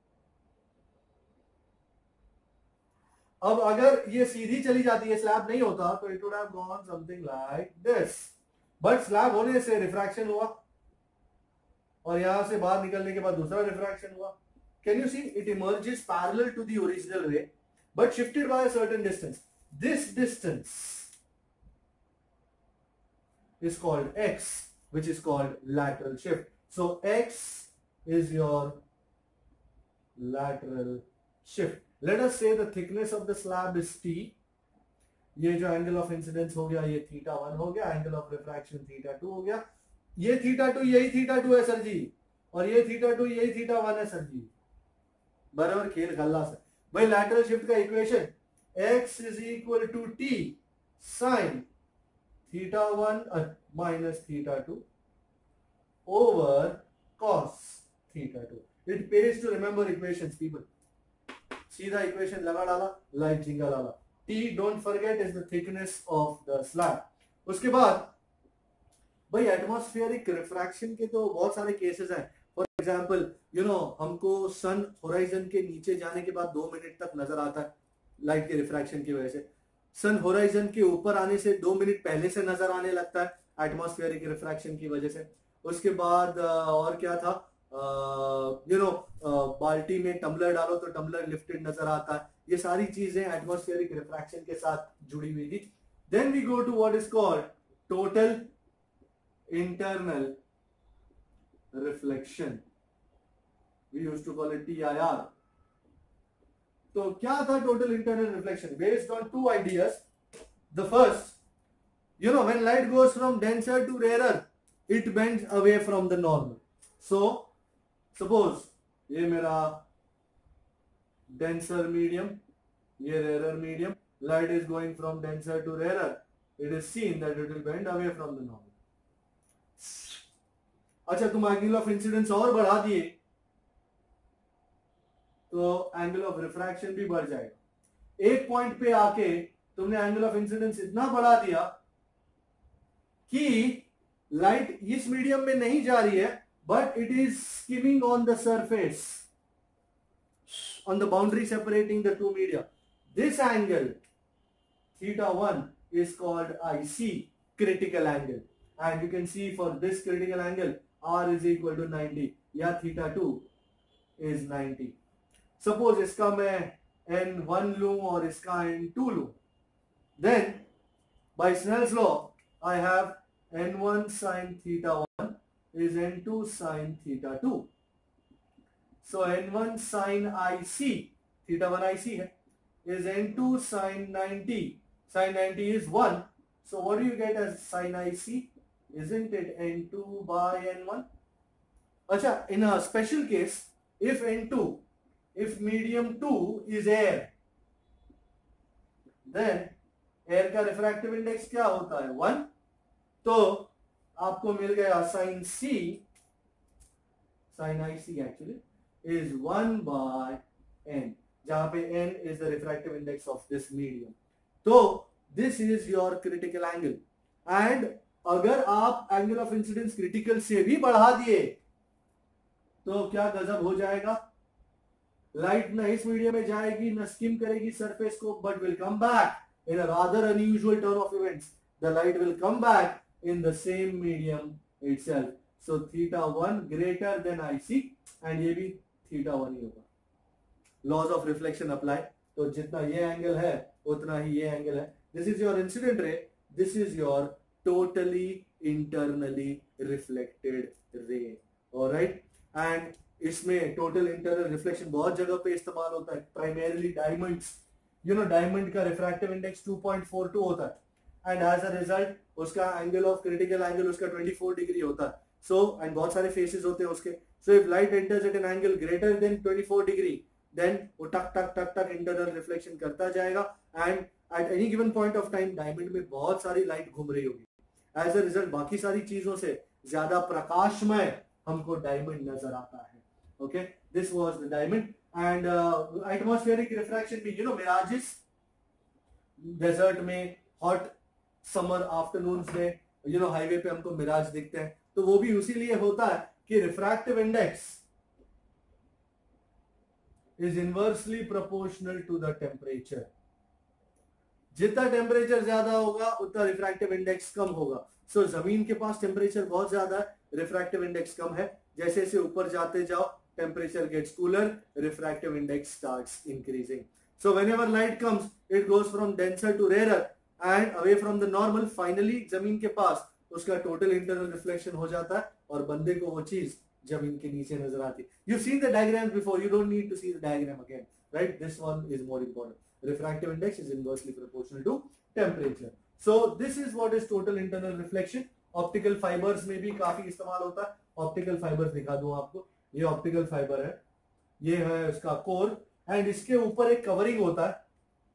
अब अगर ये सीधी चली जाती है, स्लैब नहीं होता, तो it would have gone something like this. But slab होने से रिफ्रैक्शन हुआ, और यहां से बाहर निकलने के बाद दूसरा रिफ्रैक्शन हुआ. Can you see it emerges parallel to the original ray but shifted by a certain distance. This distance is called x, which is called lateral shift. So x is your lateral shift. Let us say the thickness of the slab is t. ये जो एंगल ऑफ इंसिडेंस हो गया, ये θ1 हो गया, एंगल ऑफ रिफ्रैक्शन θ2 हो गया. ये θ2 यही θ2 है सर जी, और ये θ2 यही θ1 है सर जी. बराबर खेल खल्ला सर. भाई लैटरल शिफ्ट का equation x is equal to t sin θ1 minus θ2 over cos θ2. It pays to remember equations, people. सीधा इक्वेशन लगा डाला, लाइट झिंगा डाला. T, don't forget, is the thickness of the slab. उसके बाद भाई एटमॉस्फेरिक रिफ्रैक्शन के तो बहुत सारे केसेस हैं. फॉर एग्जांपल हमको सन होराइजन के नीचे जाने के बाद 2 मिनट तक नजर आता है लाइट के रिफ्रैक्शन की वजह से। सन होराइजन के ऊपर आने से 2 मिनट पहले से नजर आने लगता है एटमॉस्फेरिक रिफ्रैक्शन की वजह से। उसके बाद और क्या था, बाल्टी में टम्बलर डालो तो टम्बलर लिफ्टेड नजर आता है। ये सारी चीजें एटमॉस्फेरिक रिफ्रैक्शन के साथ जुड़ी हुई थी। Then we go to what is called total internal reflection, we used to call it TIR। तो क्या था total internal reflection? Based on two ideas. The first, when light goes from denser to rarer, it bends away from the normal. So suppose ये मेरा denser medium, ये rarer medium, light is going from denser to rarer, it is seen that it will bend away from the normal. अच्छा, तुम एंगल ऑफ इंसिडेंस और बढ़ा दिए तो एंगल ऑफ रिफ्रैक्शन भी बढ़ जाएगा। एक पॉइंट पे आके तुमने एंगल ऑफ इंसिडेंस इतना बढ़ा दिया कि लाइट इस मीडियम में नहीं जा रही है, but it is skimming on the surface, on the boundary separating the two media. This angle θ1 is called IC, critical angle, and you can see for this critical angle R is equal to 90 या θ2 is 90. Suppose इसका मैं n1 लूं और इसका n2 लूं, then by Snell's law I have n1 sin θ1 is n2 sin θ2. So n1 sin IC, θ1 IC है, is n2 sin 90. Sin 90 is 1. So what do you get as sin IC? Isn't it n2 by n1? अच्छा, in a special case, if n2, if medium 2 is air, then air का refractive index क्या होता है? 1. तो आपको मिल गया sin C, sin IC actually is 1 by n, जहां पे n is the refractive index of this medium. तो this is your critical angle, and अगर आप एंगल ऑफ इंसिडेंस क्रिटिकल से भी बढ़ा दिए तो क्या गजब हो जाएगा। लाइट न इस मीडियम में जाएगी, न स्किम करेगी सरफेस को, but will come back in a rather unusual turn of events, the light will come back in the same medium itself. So θ1 greater than IC, and ये भी θ1 ही होगा। लॉज ऑफ रिफ्लेक्शन अप्लाई, तो जितना ये एंगल है उतना ही ये एंगल है। This is your incident ray, this is your totally internally reflected ray, alright. And इसमें टोटल इंटरनल रिफ्लेक्शन बहुत जगह पे इस्तेमाल होता है, प्राइमरीली डायमंड्स। डायमंड का रिफ्रैक्टिव इंडेक्स 2.42 होता है, एंड एज अ रिजल्ट उसका एंगल ऑफ क्रिटिकल एंगल उसका 24 डिग्री होता है। सो एंड बहुत सारे फेसेस होते हैं उसके। So if light enters at an angle greater than 24 degree, then वो टक टक टक टक इंटरनल रिफ्लेक्शन करता जाएगा, and at any given point of time diamond में बहुत सारी लाइट घूम रही होगी। एज अ रिजल्ट बाकी सारी चीजों से ज्यादा प्रकाशमय हमको डायमंड नजर आता है। Okay, this was the diamond. And atmospheric refraction भी, मिराजेस, डेजर्ट में हॉट समर आफ्टरनून्स में हाईवे पे हमको मिराज दिखते हैं, तो वो भी उसी लिए होता है कि refractive index is inversely proportional to the temperature. जितना टेम्परेचर ज्यादा होगा उतना रिफ्रैक्टिव इंडेक्स कम होगा। सो जमीन के पास टेम्परेचर बहुत ज्यादा है, रिफ्रैक्टिव इंडेक्स कम है। जैसे जैसे ऊपर जाते जाओ temperature gets cooler, refractive index starts increasing. So whenever light comes it goes from denser to rarer and away from the normal. Finally जमीन के पास उसका टोटल इंटरनल रिफ्लेक्शन हो जाता है और बंदे को वो चीज जमीन के नीचे नजर आती है। You've seen the diagram before, you don't need to see the diagram again, right? This one is more important. Refractive index is inversely proportional to temperature. So this is what is total internal reflection. Optical fibers में भी काफी इस्तेमाल होता है। Optical fibers दिखा दूं आपको, ये ऑप्टिकल फाइबर है, ये है इसका कोर, एंड इसके ऊपर एक कवरिंग होता है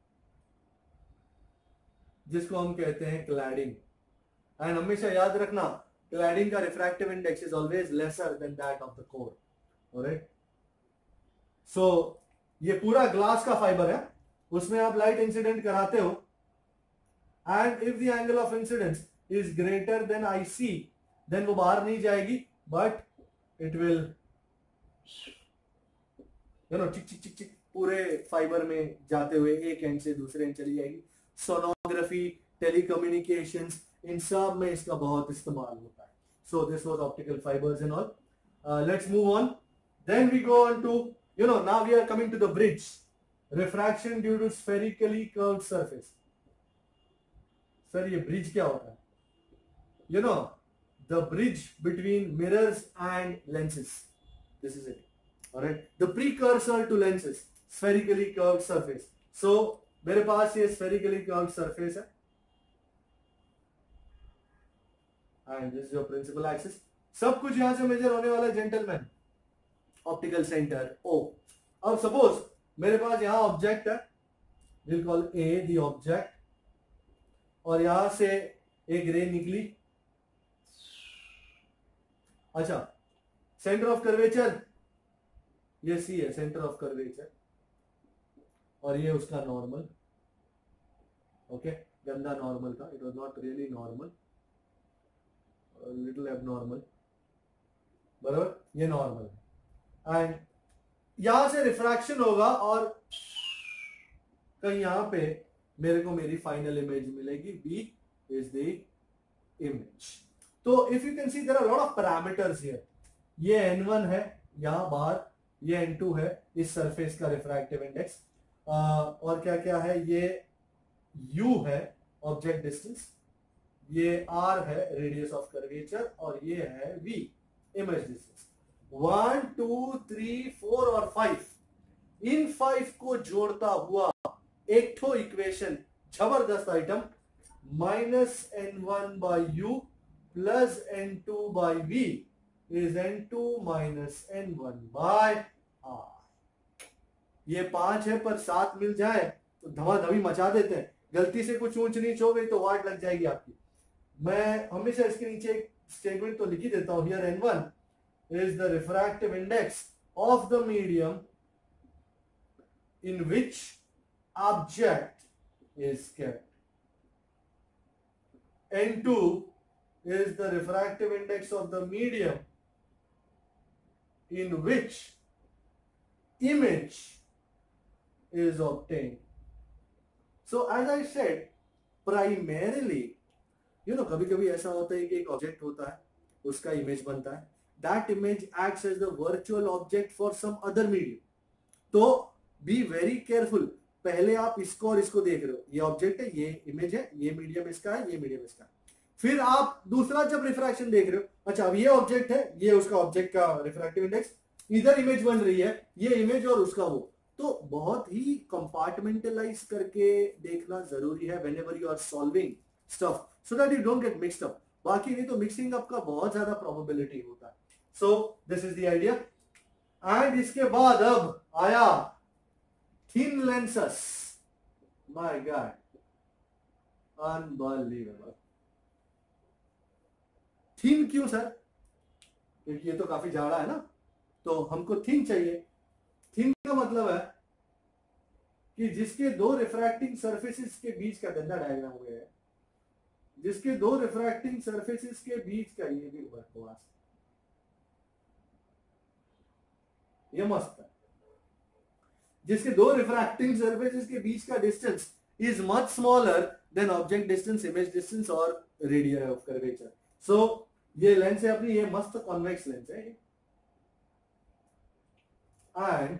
जिसको हम कहते हैं क्लैडिंग। एंड हमेशा याद रखना, क्लैडिंग का refractive index is always lesser than that of the core, alright. So ये पूरा ग्लास का फाइबर है, उसमें आप लाइट इंसिडेंट कराते हो, and if the angle of incidence is greater than IC, then वो बाहर नहीं जाएगी, बट इट विल चिक चिक चिक चिक पूरे फाइबर में जाते हुए एक एंड से दूसरे एंड चली जाएगी। सोनोग्राफी, टेलीकम्युनिकेशंस, इन सब में इसका बहुत इस्तेमाल होता है। So this was optical fibres and all. Let's move on, then we go on to now we are coming to the bridge, refraction due to spherically curved surface. Sir ये ब्रिज क्या होता है? the bridge between mirrors and lenses, this is it. All right, the precursor to lenses, spherically curved surface. So मेरे पास ये spherically curved surface है and this is your principal axis. सब कुछ यहां से मेजर होने वाला है जेंटलमैन, ऑप्टिकल सेंटर O. अब सपोज मेरे पास यहां ऑब्जेक्ट है, we'll call A the object, और यहां से एक रे निकली। अच्छा, सेंटर ऑफ कर्वेचर ये सी है, सेंटर ऑफ कर्वेचर, और ये उसका नॉर्मल। ओके, गंदा नॉर्मल था, it was not really normal, little abnormal, बराबर, ये नॉर्मल है। एंड यहां से रिफ्रैक्शन होगा और कहीं यहां पे मेरे को मेरी फाइनल इमेज मिलेगी, बी इज द इमेज। तो if you can see there are lot of parameters here. ये n1 है यहां बाहर, ये n2 है इस सरफेस का रिफ्रैक्टिव इंडेक्स, और क्या क्या है, ये u है ऑब्जेक्ट डिस्टेंस, ये r है रेडियस ऑफ कर्वेचर, और ये है v इमेज डिस्टेंस। 1 2 3 4 और 5, इन 5 को जोड़ता हुआ एक ठो इक्वेशन, जबरदस्त item, -n1 by u plus n2 by v is n2 minus n1 by r। ये 5 है पर 7 मिल जाए तो धमाधमी मचा देते हैं। गलती से कुछ ऊंच नीच हो गई तो वाट लग जाएगी आपकी। मैं हमेशा इसके नीचे एक स्टेटमेंट तो लिख ही देता हूं, here n1 is the refractive index of the medium in which object is kept. n2 is the refractive index of the medium in which image is obtained. So as I said, primarily, कभी कभी ऐसा होता है कि एक ऑब्जेक्ट होता है, उसका इमेज बनता है, that image acts as the virtual object for some other medium. तो be very careful, पहले आप इसको और इसको देख रहे हो, ये ऑब्जेक्ट है, ये इमेज है, ये मीडियम इसका है, ये मीडियम इसका है। फिर आप दूसरा जब रिफ्रैक्शन देख रहे हो, अच्छा अब ये ऑब्जेक्ट है, ये उसका ऑब्जेक्ट का रिफ्रैक्टिव इंडेक्स, इधर इमेज बन रही है, ये इमेज और उसका वो। तो बहुत ही कंपार्टमेंटलाइज करके देखना जरूरी है whenever you are solving stuff, so that you don't get mixed up. बाकी नहीं तो मिक्सिंग अप का बहुत ज्यादा प्रोबेबिलिटी होता है। So this is the idea. And इसके बाद अब आया thin lenses. My God, unbelievable. Thin क्यों सर? क्योंकि ये तो काफी जाड़ा है ना, तो हमको थिन चाहिए। थिन का मतलब है कि जिसके दो रिफ्रैक्टिंग सरफेसेस के बीच का, गंदा डायग्राम हो गया है, जिसके दो रिफ्रैक्टिंग सरफेसेस के बीच का, ये भी बकवास, ये मस्त है, जिसके दो रिफ्रैक्टिंग सरफेसेस के बीच का distance is much smaller than object distance, image distance और रेडियस ऑफ कर्वेचर। सो ये लेंस है अपनी, ये मस्त कॉन्वेक्स लेंस है। एंड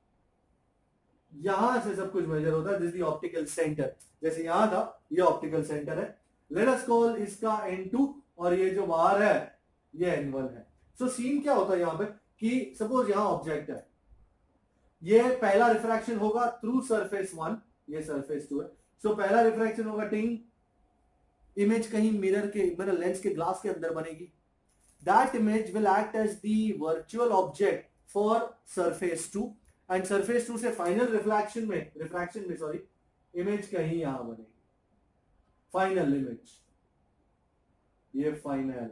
यहां से सब कुछ मेजर होता है, दिस द ऑप्टिकल सेंटर। जैसे यहां था, ये ऑप्टिकल सेंटर है, लेट अस कॉल इसका n2, और ये जो बाहर है ये n1 है। सो सीन क्या होता है यहां पे कि सपोज यहां ऑब्जेक्ट है, ये पहला रिफ्रैक्शन होगा थ्रू सरफेस 1, ये सरफेस 2 है। सो पहला रिफ्रैक्शन होगा टिंग, इमेज कहीं मिरर लेंस के ग्लास के अंदर बनेगी। That image will act as the virtual object for surface 2, and surface 2 से फाइनल रिफ्रैक्शन में सॉरी, इमेज कहीं यहां बनेगी, फाइनल इमेज, ये फाइनल है।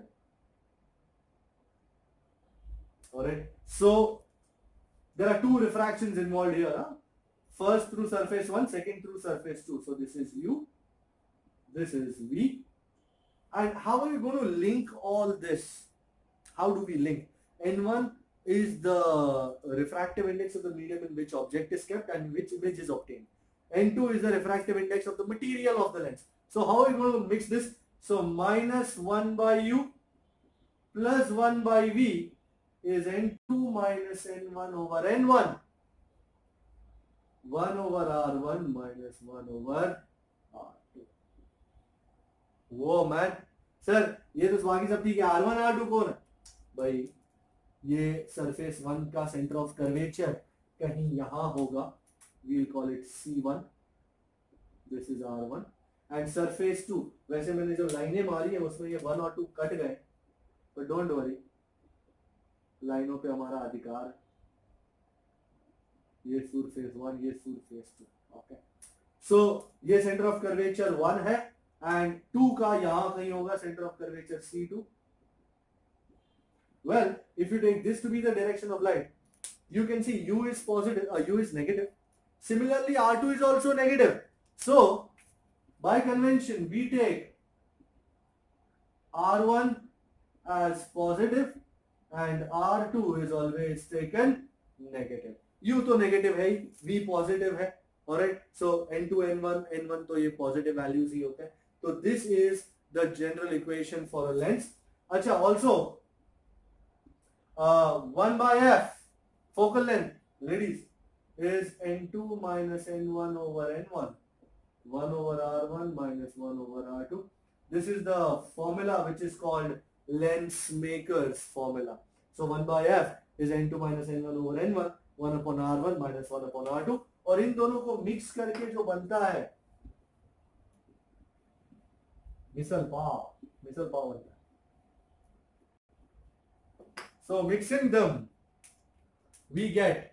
Alright, so there are two refractions involved here, first through surface 1, second through surface 2. So this is u, this is v, and how are you going to link all this? How do we link? n1 is the refractive index of the medium in which object is kept and which image is obtained. N2 is the refractive index of the material of the lens. So how are you going to mix this? So minus 1 by u plus 1 by v is N2 minus N1 over N1. 1 over R1 minus 1 over R2. वो मैन सर ये तो बाकी सब ठीक है. R1 R2 कौन है भाई? ये सरफेस 1 का सेंटर ऑफ कर्वेचर कहीं यहां होगा. we'll call it C1. this is R1 and surface 2. वैसे मैंने जो लाइनें मारी है उसमें ये 1 और 2 कट गए, but don't worry, लाइनों पे हमारा अधिकार. ये सरफेस 1, ये सरफेस 2. ओके, सो ये सेंटर ऑफ कर्वेचर 1 है एंड 2 का यहां कहीं होगा centre of curvature C2. Well, if you take this to be the direction of light, you can see u is positive, u is negative. Similarly, R2 is also negative. So, by convention, we take R1 as positive and R2 is always taken negative. U तो negative है ही, V positive है. Alright, so N2, N1 तो ये positive values ही होते हैं. So this is the general equation for a lens. अच्छा, also 1 by f focal length, ladies, is N2 minus N1 over N1. 1 over R1 minus 1 over R2. This is the formula which is called lens maker's formula. So 1 by f is N2 minus N1 over N1, 1 upon R1 minus 1 upon R2. और इन दोनों को मिक्स करके जो बनता है मिसल पाव बनता है. So mixing them, we get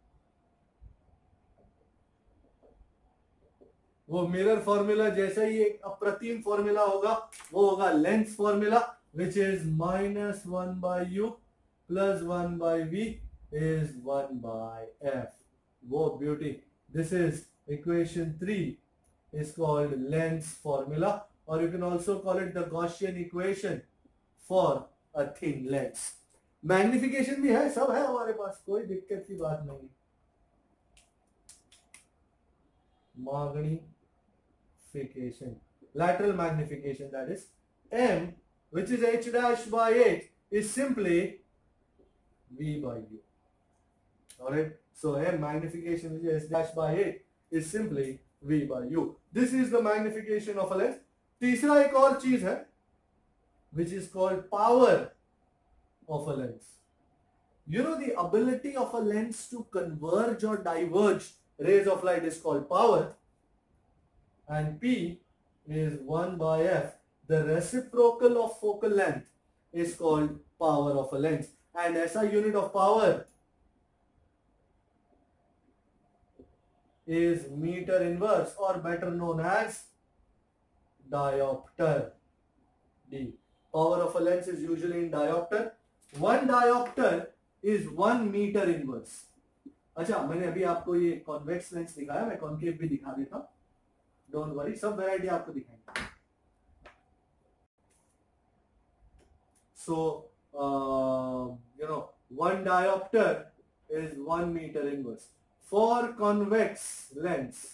वो मिरर फॉर्मूला जैसा ही एक अप्रतिम फॉर्मूला होगा, वो होगा lens formula which is minus 1 by u plus 1 by v is 1 by f. वो beauty. This is equation 3 is called lens formula, or you can also call it the Gaussian equation for a thin lens. Magnification भी है, सब है हमारे पास, कोई दिक्कत की बात नहीं. magnification, lateral magnification, that is m, which is h dash by 8, is simply v by u. Alright, so m magnification, which is h dash by 8, is simply v by u. This is the magnification of a lens. तीसरा एक और चीज है which is called power of a lens. You know, the ability of a lens to converge or diverge rays of light is called power, and P is 1 by f. The reciprocal of focal length is called power of a lens, and SI unit of power is meter inverse, or better known as diopter. D. Power of a lens is usually in diopter. 1 diopter is 1 meter inverse. अच्छा, मैंने अभी आपको ये कॉन्वेक्स लेंस दिखाया, मैं कॉन्केव भी दिखा देता हूं. डोंट वरी, सब वैरायटी आपको दिखाएंगे. So, 1 diopter is 1 meter inverse. For convex lens,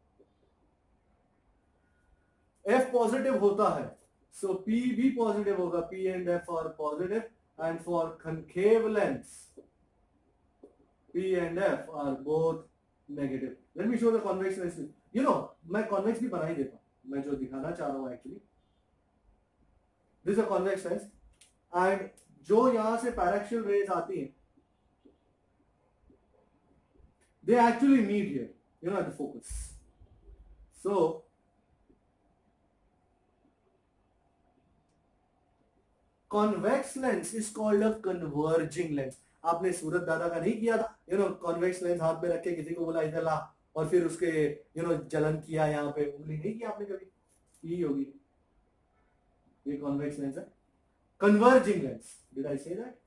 F positive होता है, so P भी positive होगा, P and F are positive, and for concave lens, P and F are both negative. Let me show the convex lens. मैं convex भी बना ही देता हूँ, मैं जो दिखाना चाह रहा हूँ actually. This is a convex lens, and जो यहाँ से paraxial rays आती हैं, they actually meet here, at the focus. So, convex lens is called a converging lens. आपने सूरत दादा का नहीं किया था, convex lens हाथ पे रख के किसी को बोला इधर ला, और फिर उसके जलन किया, यहाँ पे उंगली नहीं किया आपने कभी, यही होगी. ये convex lens है. Converging lens, did I say that?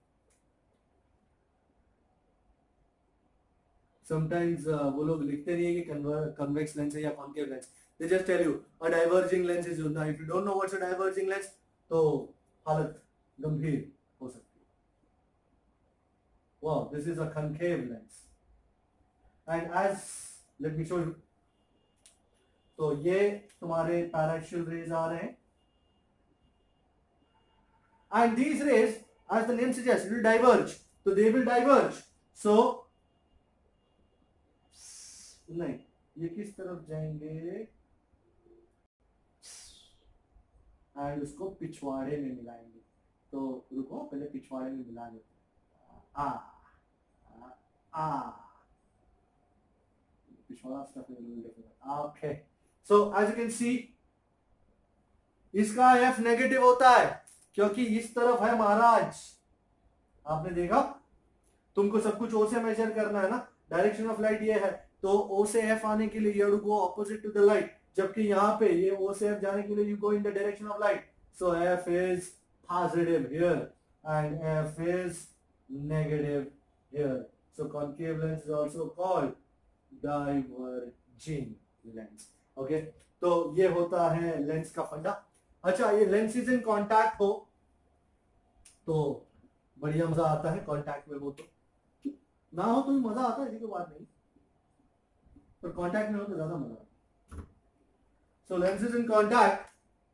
Sometimes वो लोग लिखते नहीं है कि convex lens है या concave lens. They just tell you a diverging lens is used. Now, if you don't know what's a diverging lens, तो हालत गंभीर हो सकती है. wow, this is a concave lens. And as let me show you, तो ये तुम्हारे पैराक्सियल रेज आ रहे हैं, and these rays, as the name suggests, will diverge. So they will diverge. So नहीं, ये किस तरफ जाएंगे एंड उसको पिछवाड़े में मिलाएंगे. तो रुको, पहले पिछवाड़े में मिला लेते हैं. पिछवाड़ा स्टफ में. Okay, so as you can see इसका एफ नेगेटिव होता है क्योंकि इस तरफ है महाराज. आपने देखा, तुमको सब कुछ ओ से मेजर करना है ना. डायरेक्शन ऑफ लाइट ये है, तो ओ से एफ आने के लिए you have to go opposite to the light, जबकि यहाँ पे ये ओ से एफ जाने के लिए you go in the direction of light. So f is positive here and f is negative here. So concave lens is also called diverging lens. Okay, तो ये होता है लेंस का फंडा. अच्छा, ये लेंसेज इन कांटेक्ट हो तो बढ़िया मजा आता है. कांटेक्ट में हो तो, ना हो तो भी मजा आता है, ऐसी कोई बात नहीं, पर कांटेक्ट में हो तो ज्यादा मजा आता है. So lenses in contact,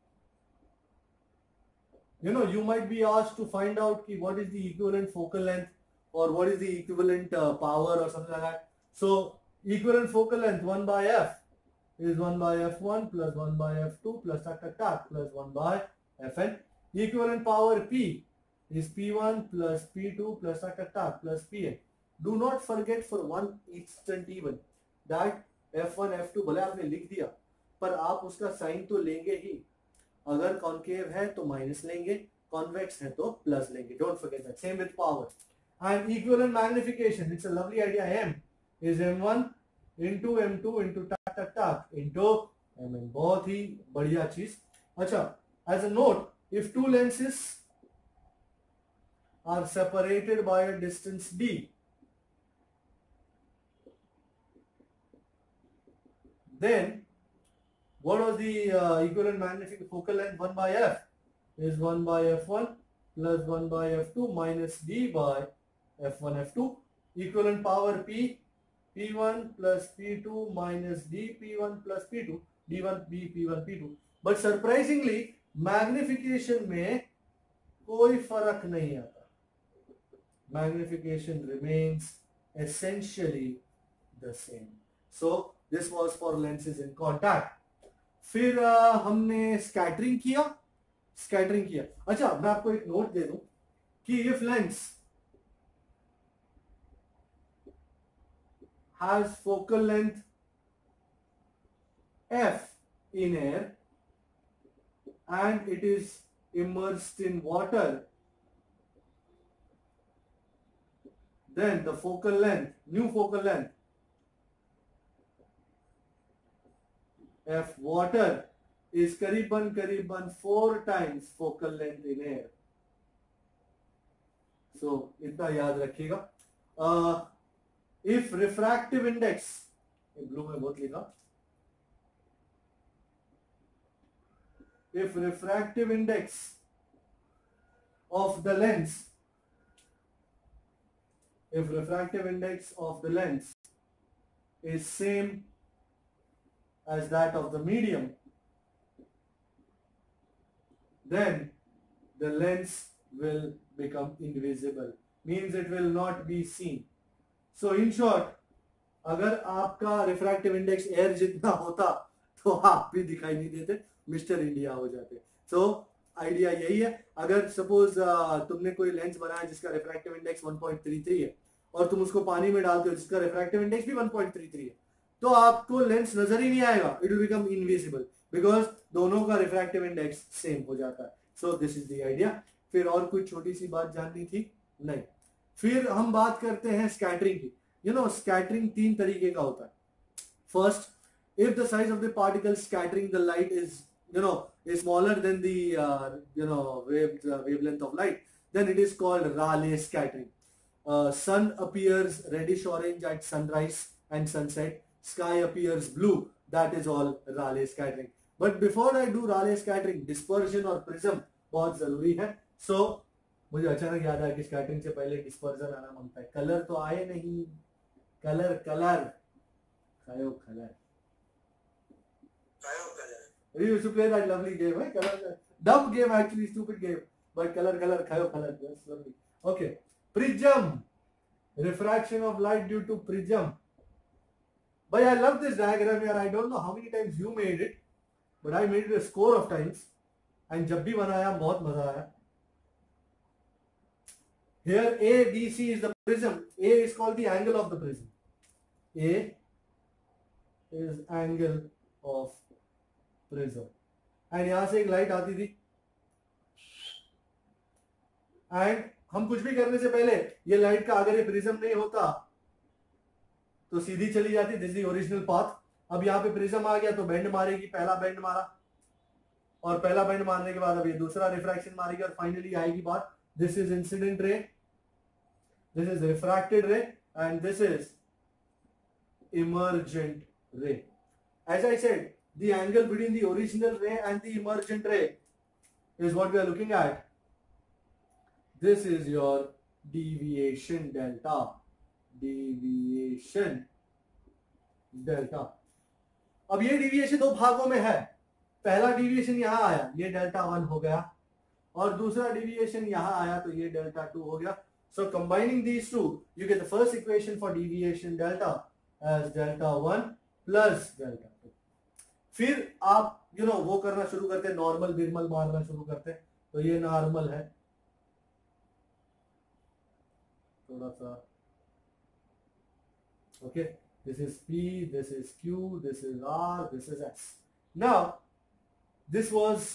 you know, you might be asked to find out ki what is the equivalent focal length or what is the equivalent power or something like that. So equivalent focal length 1 by f is 1 by f1 plus 1 by f2 plus plus 1 by fn. Equivalent power p is p1 plus p2 plus plus pn. Do not forget for one instant even that f1 f2 भले आपने लिख दिया, पर आप उसका साइन तो लेंगे ही. अगर कॉन्केव है तो माइनस लेंगे, कॉन्वेक्स है तो प्लस लेंगे. Don't forget that. Same with power. And equivalent magnification, it's a lovely idea. m is m1 into m2 into into mn. बहुत ही बढ़िया चीज. अच्छा, as a note, if two lenses are separated by a distance d, then what was the equivalent magnetic focal length? 1 by f is 1 by f1 plus 1 by f2 minus d by f1 f2. Equivalent power p, p1 plus p2 minus d p1 plus p2, d1 b p1 p2. But surprisingly magnification में कोई फर्क नहीं आता. Magnification remains essentially the same. So this was for lenses in contact. फिर हमने स्कैटरिंग किया. अच्छा, मैं आपको एक नोट दे दूं कि if lens has focal length f in air and it is immersed in water, then the focal length, new focal length f water is करीबन 4 times focal length in air. So इतना याद रखिएगा. If refractive index, ब्लू में बहुत लिखा, if refractive index of the lens, is same as that of the medium, then the lens will become invisible, means it will not be seen. So in short, अगर आपका रिफ्रैक्टिव इंडेक्स एयर जितना होता तो आप भी दिखाई नहीं देते, मिस्टर इंडिया हो जाते. So आइडिया यही है. अगर सपोज तुमने कोई लेंस बनाया जिसका रिफ्रैक्टिव इंडेक्स 1.33 है और तुम उसको पानी में डालते हो जिसका रिफ्रैक्टिव इंडेक्स भी 1.33 है, तो आपको लेंस नजर ही नहीं आएगा. It will become invisible because दोनों का रिफ्रैक्टिव इंडेक्स सेम हो जाता है. So this is the idea. फिर और कुछ छोटी सी बात जाननी थी? नहीं. फिर हम बात करते हैं स्कैटरिंग की. यू नो, स्कैटरिंग 3 तरीके का होता है. First, if the size of the particle scattering the light is smaller than the wavelength of light, then it is called Rayleigh scattering. Sun appears reddish orange at sunrise and sunset. Sky appears blue. That is all Rayleigh scattering. But before I do Rayleigh scattering, dispersion or prism बहुत जरूरी है. So मुझे अचानक याद आया कि स्कैटरिंग से पहले डिस्पर्जन आना मांगता है। कलर तो आए नहीं, कलर कलर खायो colour. We used to play that lovely game, right? Color, dumb game actually, stupid game. But color खायो colour, that's lovely. Okay, prism, refraction of light due to prism. But I love this diagram here. I don't know how many times you made it, but I made it a score of times. And जब भी बनाया बहुत मजा आया. Here A, B, C is the prism. A is called the angle of the prism. A is angle of prism. And यहाँ से एक लाइट आती थी. And हम कुछ भी करने से पहले ये लाइट का अगर ये प्रिज्म नहीं होता तो सीधी चली जाती. This is original path. अब यहाँ पे प्रिज्म आ गया तो बेंड मारेगी. पहला बेंड मारा और पहला बेंड मारने के बाद अब ये दूसरा रिफ्रैक्शन मारेगी और फाइनली आएगी बात. This is incident ray, this is refracted ray and this is emergent ray. As I said, the angle between the original ray and the emergent ray is what we are looking at. This is your deviation delta. Deviation delta. अब ये deviation दो भागों में है. पहला deviation यहाँ आया, ये delta 1 हो गया, और दूसरा deviation यहाँ आया तो ये delta 2 हो गया. So combining these two, you get the first equation for deviation delta as delta 1 plus delta 2. फिर आप वो करना शुरू करते हैं, नॉर्मल बिरमल मारना शुरू करते हैं. तो ये नॉर्मल है थोड़ा सा. Okay, this is P, this is Q, this is R, this is S. Now this was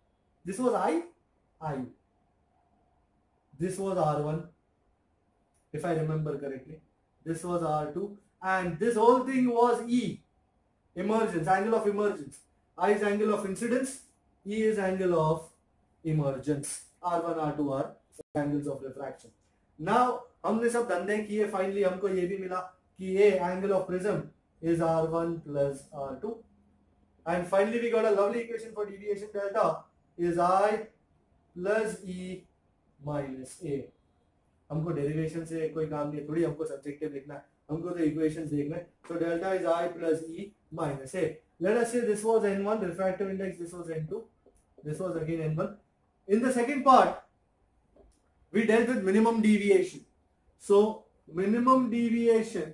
I. This was R1 if I remember correctly. This was R2 and this whole thing was E. Emergence, angle of emergence. I is angle of incidence, E is angle of emergence. R1, R2 are angles of refraction. Now हमने सब धंधे किए, फाइनली हमको ये भी मिला कि ये angle of prism is R1 plus R2. And finally we got a lovely equation for deviation delta is I plus E minus A. हमको डेरिवेशन से कोई काम नहीं है, थोड़ी हमको सब्जेक्टिव लिखना है, हमको तो इक्वेशंस देखना है. So delta is I plus E minus A. Let us say this was N1, refractive index, this was N2, this was again N1. In the second part, we dealt with minimum deviation. So minimum deviation,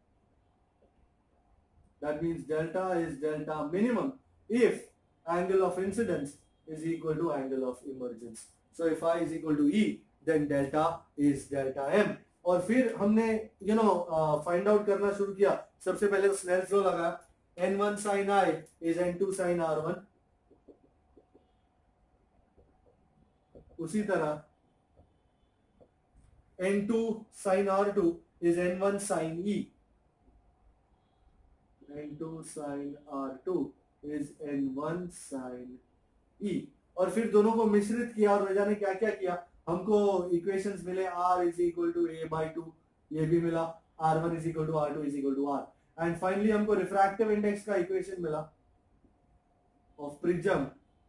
that means delta is delta minimum if angle of incidence is equal to angle of emergence. So if I is equal to E, then delta is delta M. और फिर हमने फाइंड आउट करना शुरू किया. सबसे पहले तो स्नेल्स लॉ लगा, N1 sin I is N2 sin R1. उसी तरह N2 sin R2 is N1 sin E. N2 sin R2 is N1 sin E. और फिर दोनों को मिश्रित किया और वजह ने क्या क्या किया, हमको इक्वेशंस मिले. R is equal to A by 2, ये भी मिला. R1 is equal to R2 is equal to R. And finally हमको रिफ्रैक्टिव इंडेक्स का इक्वेशन मिला of prism.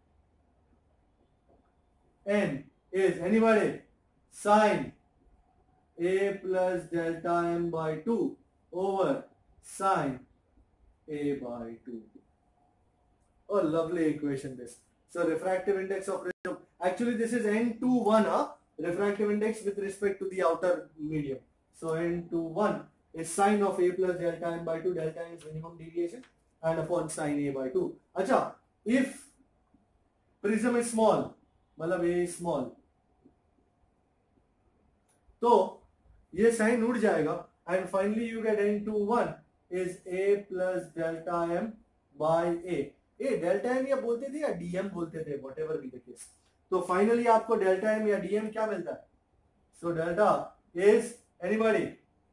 N is anybody sin A plus delta M by 2 over sin A by 2. Oh, lovely equation this. So refractive index of prism. Actually, this is N21, refractive index with respect to the outer medium. So N21 is sine of A plus delta M by 2. Delta M is minimum deviation and upon sine A by 2. अच्छा, if prism is small, मतलब A is small, तो ये साइन उड़ जाएगा and finally you get N21 is A plus delta M by A. A delta M या बोलते थे या डीएम बोलते थे, व्हाटएवर बी द केस. तो फाइनली आपको डेल्टा एम या डीएम क्या मिलता है. So delta is anybody,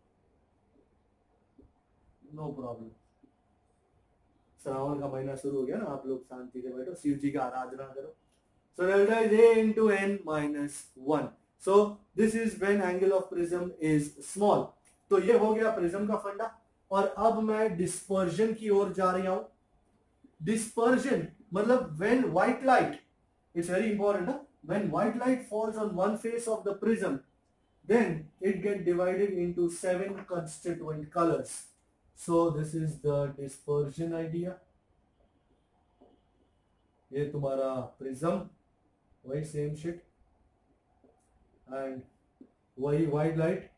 no problem. Shravan का महीना शुरू हो गया ना, आप लोग शांति से बैठो, शिव जी का आराधना करो. So delta is A into N minus 1. So this is when angle of prism is small. तो ये हो गया प्रिज्म का फंडा. और अब मैं डिस्पर्जन की ओर जा रहा हूं. डिस्पर्जन मतलब when white light, it's very important, when white light falls on one face of the prism, then it gets divided into 7 constituent colors. So this is the dispersion idea. ये तुम्हारा prism, वही same shit, and वही white light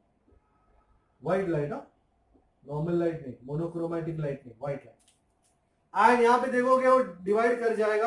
हाँ, normal light नहीं, monochromatic light नहीं, white light. एंड यहाँ पे देखोगे वो डिवाइड कर जाएगा.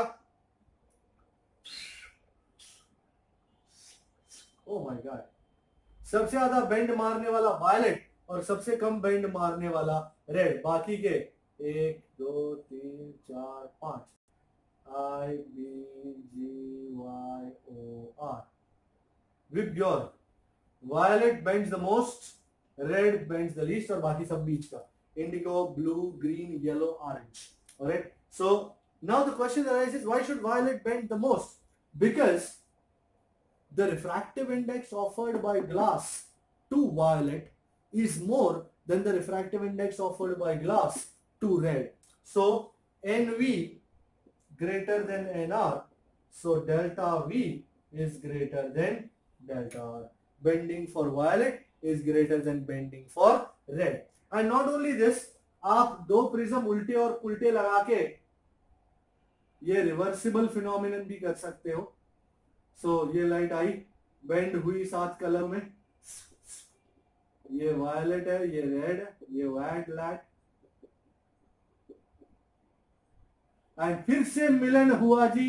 ओह माय गॉड, सबसे ज्यादा बेंड मारने वाला वायलेट और सबसे कम बेंड मारने वाला रेड. बाकी के 1 2 3 4 5 I B G Y O R. With your violet bends the most, red bends the least, और बाकी सब बीच का. Indigo, blue, green, yellow, orange. Alright. So now the question arises: why should violet bend the most? Because the refractive index offered by glass to violet is more than the refractive index offered by glass to red. So NV greater than NR. So delta V is greater than delta R. Bending for violet is greater than bending for red. And not only this, आप दो प्रिज्म उल्टे और पुल्टे लगा के ये रिवर्सिबल फिनोमिनन भी कर सकते हो. सो ये लाइट आई, बेंड हुई 7 कलर में. ये वायलेट है, ये रेड है, ये वाइट लाइट, एंड फिर से मिलन हुआ जी,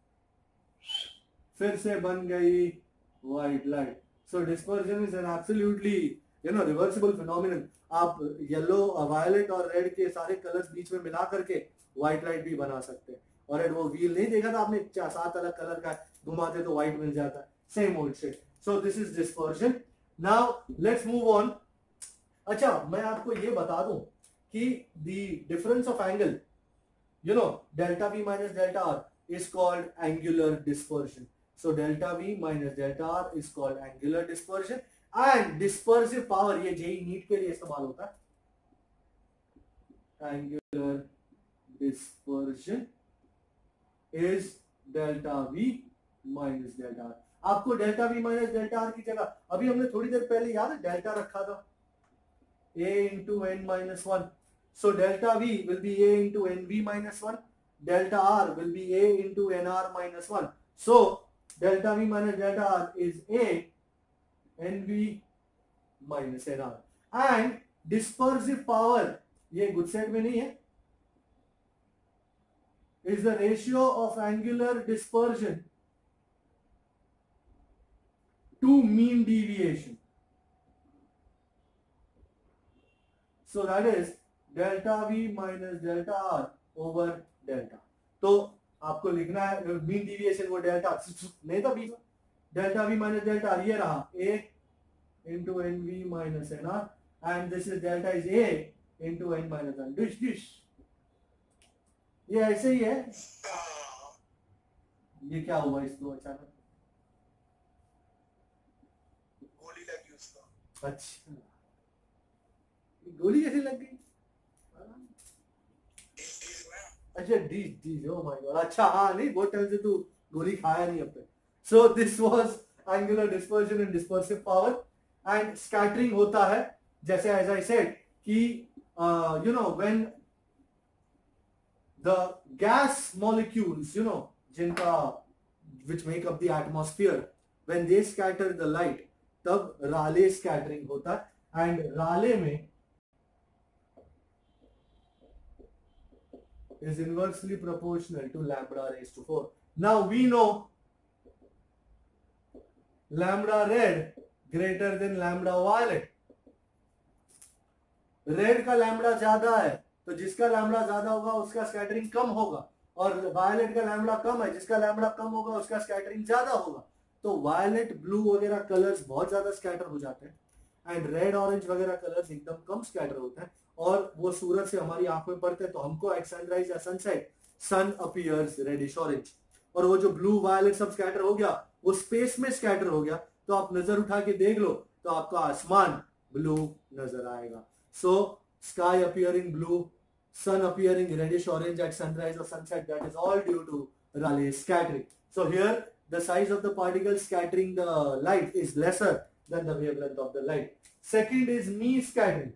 फिर से बन गई white light. So dispersion is an absolutely reversible phenomenon. आप येलो, वायलेट और रेड के सारे कलर्स बीच में मिला करके व्हाइट लाइट भी बना सकते हैं. और वो व्हील नहीं देखा था आपने, 7 अलग कलर का घुमाते तो व्हाइट मिल जाता है. Same old shit. So this is dispersion. Now let's move on. अच्छा, मैं आपको ये बता दूं कि the difference of angle, delta V minus delta R is called angular dispersion. So delta V minus delta R is called angular dispersion. And dispersive power, ये जेई नीट के लिए इस्तेमाल होता है. Angular dispersion is delta V minus delta R. आपको delta V minus delta R की जगह अभी हमने थोड़ी देर पहले याद है डेल्टा रखा था, A into n minus 1. So delta V will be A into NV minus 1. Delta R will be A into NR minus 1. So delta V minus delta R is A NV minus NR. And dispersive power, ये गुडसेट में नहीं है, is the ratio of angular dispersion to mean deviation. So that is delta V minus delta R over delta. तो आपको लिखना है मीन डिविएशन, वो डेल्टा नहीं था बीच में. Delta V minus delta R ये रहा A into NV minus NR, and this is delta is A into N minus N. Dish ये ऐसे ही है. ये क्या हुआ इसको अचानक? गोली लगी उसको. अच्छा, गोली कैसे लग गई? अच्छा, डी ओ माय गॉड. अच्छा हाँ, नहीं बहुत टाइम से तू गोली खाया नहीं अब तक. So this was angular dispersion and dispersive power. And scattering होता है जैसे एज आई सेड कि व्हेन द गैस मॉलिक्यूल्स जिनका which make up the atmosphere, when they scatter the light, तब राले स्कैटरिंग होता है. एंड राले में is inversely proportional to lambda raised to 4. Now we know lambda red greater than lambda violet. Red का लैम्बडा ज्यादा है तो जिसका लैम्बडा ज्यादा होगा उसका स्कैटरिंग कम होगा, और वायलेट का लैम्बडा कम है, जिसका लैम्बडा कम होगा उसका स्कैटरिंग ज्यादा होगा. तो वायलेट, ब्लू वगैरह कलर्स बहुत ज्यादा स्कैटर हो जाते हैं, एंड रेड, ऑरेंज वगैरह कलर्स एकदम कम स्कैटर होते हैं, और वो सूरज से हमारी आंख में पड़ते हैं तो हमको एट सनराइज या sunset sun appears reddish orange. और वो जो ब्लू वायलेट सब स्कैटर हो गया वो स्पेस में स्कैटर हो गया, तो आप नजर उठा के देख लो तो आपका आसमान ब्लू नजर आएगा. So sky appearing blue, sun appearing reddish orange at sunrise or sunset, that is all due to Rayleigh scattering. So here the size of the particles scattering the light is lesser than the wavelength of the light. Second is Mie scattering.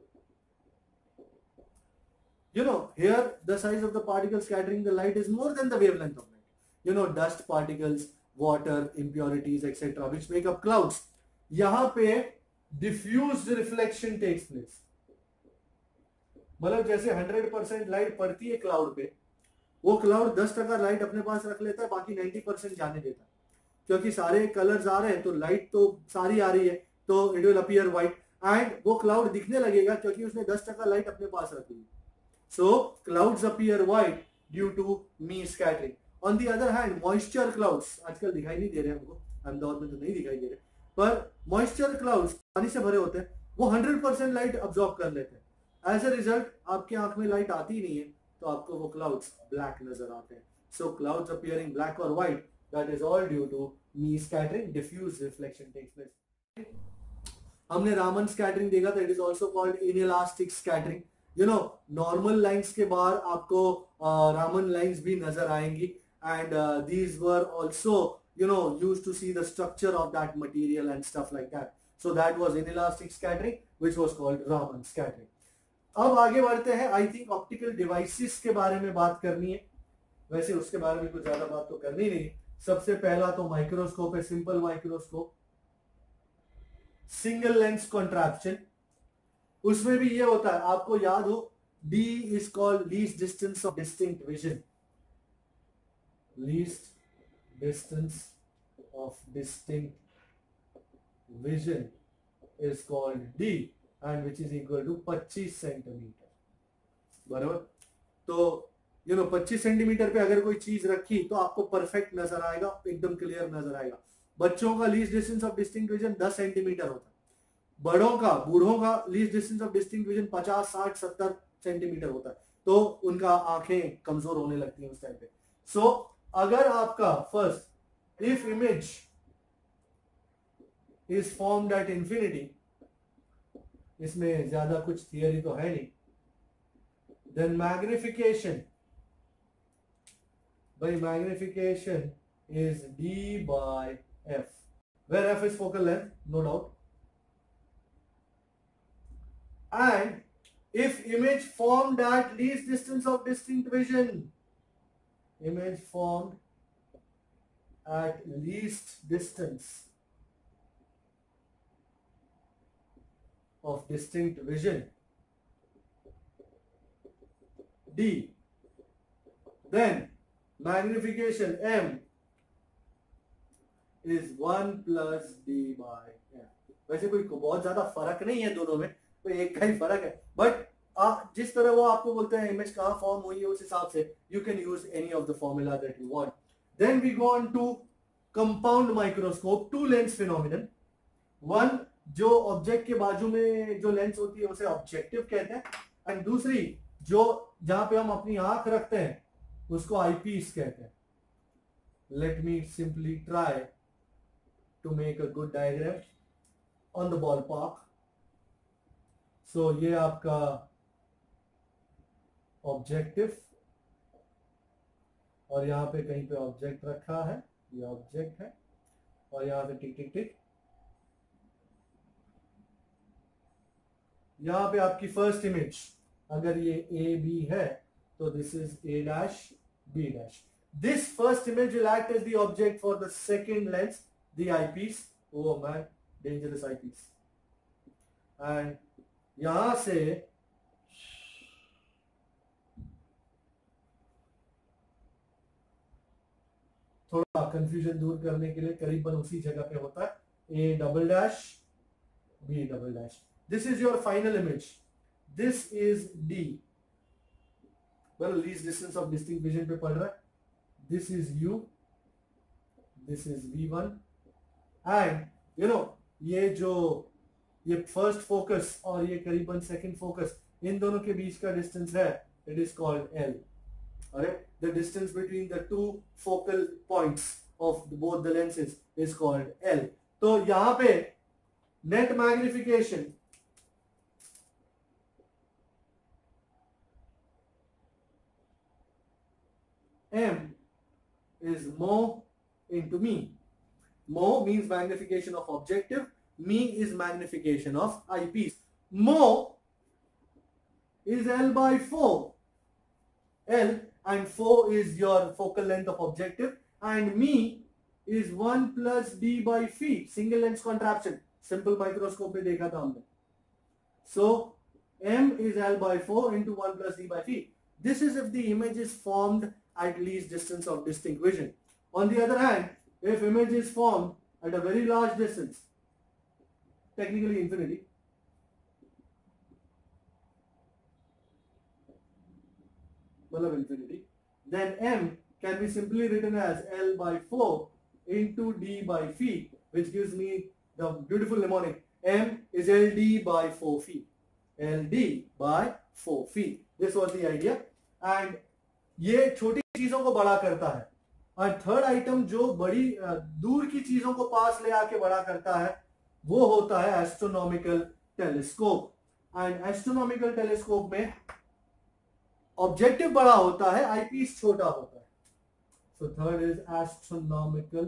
Here the size of the particle scattering the light is more than the wavelength of light. Dust particles, water, impurities, etc., which make up clouds. यहाँ पे diffused reflection takes place. मतलब जैसे 100% लाइट पड़ती है क्लाउड पे, वो क्लाउड 10% लाइट अपने पास रख लेता है, बाकी 90% जाने देता है, क्योंकि सारे कलर्स आ रहे हैं तो लाइट तो सारी आ रही है, तो it will appear white and वो क्लाउड दिखने लगेगा क्योंकि उसने 10% लाइट अपने पास रखी है. So clouds appear white due to Mie scattering. On the other hand, moisture clouds आजकल दिखाई नहीं दे रहे हमको, अहमदाबाद में तो नहीं दिखाई दे रहे, पर moisture clouds पानी से भरे होते हैं, वो 100% लाइट अब्सॉर्ब कर लेते हैं. एज ए रिजल्ट आपकी आंख में लाइट आती ही नहीं है, तो आपको वो क्लाउड्स ब्लैक नजर आते हैं. सो क्लाउड्स अपीयरिंग ब्लैक और white, that is all due to Mie scattering. Diffuse reflection takes place. हमने रामन स्कैटरिंग देखा था, it is also called inelastic scattering. Normal lines के बाहर आपको रामन लाइंस भी नजर आएंगी, and these were also used to see the structure of that material and stuff like that. So that was inelastic scattering, which was called Raman scattering. अब आगे बढ़ते हैं. आई थिंक ऑप्टिकल डिवाइसेस के बारे में बात करनी है. वैसे उसके बारे में कुछ ज्यादा बात तो करनी नहीं. सबसे पहला तो माइक्रोस्कोप है, simple microscope, single lens contraption. उसमें भी ये होता है, आपको याद हो, D is called least distance of distinct vision. Least distance of distinct vision is called D, and which is equal to 25 centimetre. बराबर. तो 25 सेंटीमीटर पे अगर कोई चीज रखी तो आपको परफेक्ट नजर आएगा, एकदम क्लियर नजर आएगा. बच्चों का least distance of distinct vision 10 centimetre होता है. बूढ़ों का least distance of distinct vision 50, 60, 70 centimetre होता है, तो उनका आंखें कमजोर होने लगती हैं उस टाइम पे. सो अगर आपका first, if image is formed at infinity, इसमें ज्यादा कुछ थियरी तो है नहीं, then magnification is D by F, where F is focal length, no doubt. And if image formed at least distance of distinct vision, image formed at least distance of distinct vision, D, then magnification M is 1 plus D by F. वैसे कोई बहुत ज्यादा फर्क नहीं है दोनों में, तो एक का ही फर्क है, बट जिस तरह वो आपको बोलते हैं इमेज कहाँ फॉर्म हुई है, उस हिसाब से you can use any of the formula that you want. Then we go on to compound microscope, two lens phenomenon. One, जो ऑब्जेक्ट के बाजू में जो लेंस होती है उसे ऑब्जेक्टिव कहते हैं, एंड दूसरी जो जहां पे हम अपनी आंख रखते हैं उसको आईपीस कहते हैं. Let me simply try to make a good diagram on the ball park. So ये आपका ऑब्जेक्टिव, और यहां पे कहीं पे ऑब्जेक्ट रखा है, ये ऑब्जेक्ट है, और यहां पे टिक टिक टिक, यहां पे आपकी फर्स्ट इमेज, अगर ये ए बी है तो this is A dash B dash. This first image will act as the object for the second lens, the eyepiece. Oh man, dangerous eyepiece. And यहां से थोड़ा कंफ्यूजन दूर करने के लिए करीबन उसी जगह पे होता है, A double dash B double dash. This is your final image. This is D. Well, least distance of distinct vision पे पढ़ रहा है. This is U. This is V1. And ये फर्स्ट फोकस और ये करीबन सेकंड फोकस, इन दोनों के बीच का डिस्टेंस है, it is called L. Alright, the distance between the two focal points of both the lenses is called L. तो यहां पे net magnification M is more into me. Mo means magnification of objective. Me is magnification of eyepiece. Mo is L by 4. L and 4 is your focal length of objective, and me is 1 plus d by phi, single lens contraption. Simple microscope में देखा था हमने. So m is L by 4 into 1 plus d by phi. This is if the image is formed at least distance of distinct vision. On the other hand, if image is formed at a very large distance, technically infinity, मतलब infinity, then m can be simply written as L by 4 into d by phi, which gives me the beautiful mnemonic m is LD by 4 phi. LD by 4 phi. This was the idea. And ये छोटी चीजों को बड़ा करता है. और थर्ड आइटम जो बड़ी दूर की चीजों को पास ले आके बड़ा करता है वो होता है astronomical telescope. And astronomical telescope में ऑब्जेक्टिव बड़ा होता है, आईपीस छोटा होता है. So third is astronomical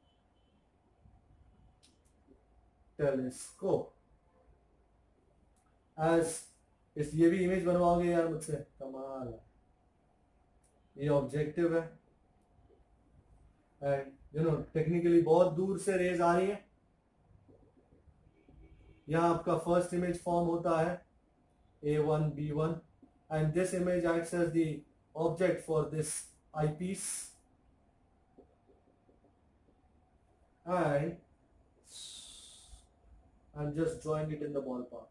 telescope. As इस ये भी इमेज बनवाओगे यार मुझसे, कमाल है. ये ऑब्जेक्टिव है एंड यू नो टेक्निकली बहुत दूर से रेज आ रही है. यहाँ आपका फर्स्ट इमेज फॉर्म होता है A1 B1 and this image acts as the object for this eyepiece, and I'm just drawing it in the ballpark.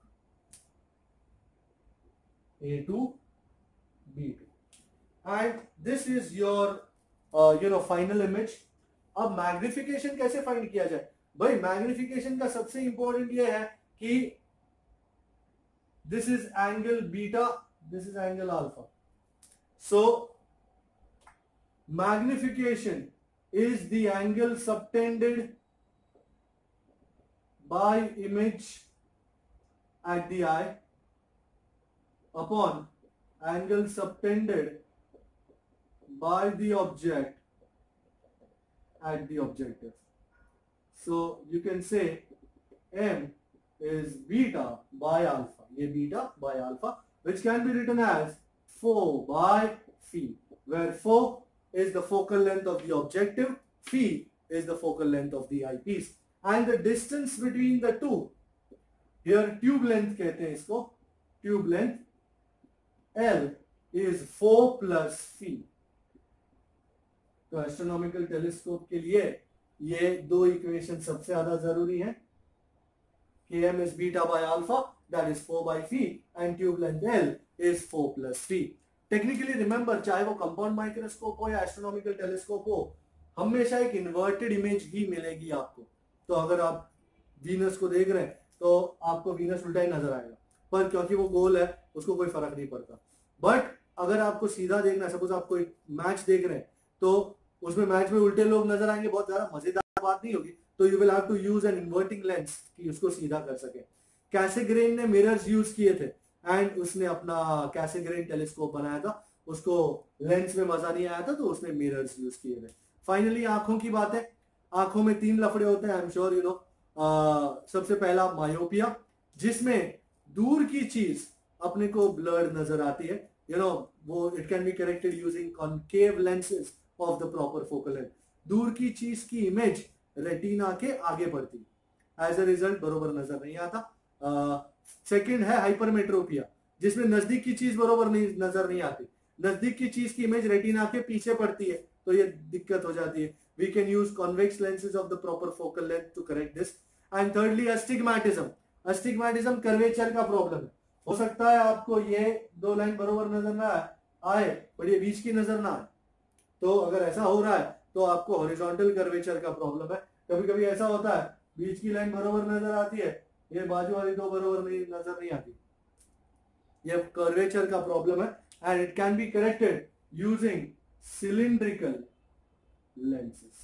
A2 B2 and this is your final image. अब मैग्निफिकेशन कैसे फाइंड किया जाए भाई? मैग्निफिकेशन का सबसे इंपॉर्टेंट ये है कि this is angle beta, this is angle alpha. So magnification is the angle subtended by image at the eye upon angle subtended by the object at the objective. So you can say m is beta by alpha. ये beta by alpha, which can be written as 4 by phi, where 4 is the focal length of the objective, phi is the focal length of the eyepiece, and the distance between the two, here tube length कहते हैं इसको, tube length L is 4 plus phi. तो एस्ट्रोनॉमिकल टेलीस्कोप के लिए ये दो इक्वेशन सबसे ज्यादा जरूरी है. Km is beta by alpha, that is 4 by phi, and tube length L is 4 plus phi. Technically remember, चाहे वो कंपाउंड माइक्रोस्कोप हो या एस्ट्रोनॉमिकल टेलीस्कोप हो, हमेशा एक इन्वर्टेड इमेज ही मिलेगी आपको. तो अगर आप वीनस को देख रहे हैं तो आपको वीनस उल्टा ही नजर आएगा, पर क्योंकि वो गोल है उसको कोई फर्क नहीं पड़ता. बट अगर आपको सीधा देखना है, सपोज आप कोई मैच देख रहे हैं तो उसमें मैच में उल्टे लोग नजर आएंगे, बहुत ज्यादा मजेदार बात नहीं होगी. तो you will have to use an inverting lens कि उसको सीधा कर सके. कैसेग्रेन ने मिरर्स यूज किए थे एंड उसने अपना कैसेग्रेन टेलीस्कोप बनाया था. उसको लेंस में मजा नहीं आया था तो उसने मिरर्स यूज किए थे. फाइनली आंखों की बात है. आंखों में 3 लफड़े होते हैं, I am sure you know. सबसे पहला मायोपिया, जिसमें दूर की चीज अपने को ब्लर्ड नजर आती है. यू नो वो it can be corrected using concave lenses of the proper focal length. दूर की चीज की इमेज रेटिना के आगे बढ़ती है, एज अ रिजल्ट बरोबर नजर नहीं आता. सेकंड है हाइपरमेट्रोपिया, जिसमें नजदीक की चीज बरोबर नजर नहीं आती. नजदीक की चीज की इमेज रेटिना के पीछे पड़ती है, तो ये दिक्कत हो जाती है. We can use convex lenses of the proper focal length to correct this. And thirdly astigmatism. Astigmatism curvature का प्रॉब्लम है. हो सकता है आपको ये 2 लाइन बरोबर नजर ना आए पर ये बीच की नजर ना आए. तो अगर ऐसा हो रहा है तो आपको हॉरिजॉन्टल कर्वेचर का प्रॉब्लम है. कभी कभी ऐसा होता है बीच की लाइन बरोबर नजर आती है, ये बाजू वाली 2 बरोबर नजर नहीं आती. ये कर्वेचर का प्रॉब्लम है and it can be corrected using cylindrical lenses.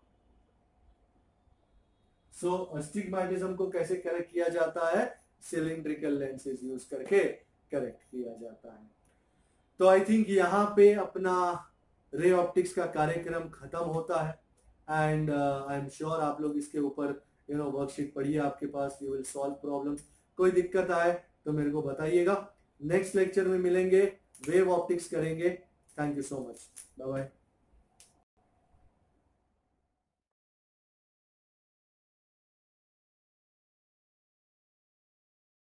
So astigmatism को कैसे करेक्ट किया जाता है? सिलिंड्रिकल लेंसेज यूज करके करेक्ट किया जाता है. तो आई थिंक यहाँ पे अपना रे ऑप्टिक्स का कार्यक्रम खत्म होता है. एंड आई एम श्योर आप लोग इसके ऊपर वर्कशीट पढ़िए आपके पास, यू विल सॉल्व प्रॉब्लम्स। कोई दिक्कत आए तो मेरे को बताइएगा। नेक्स्ट लेक्चर में मिलेंगे, वेव ऑप्टिक्स करेंगे। Thank you so much, bye bye.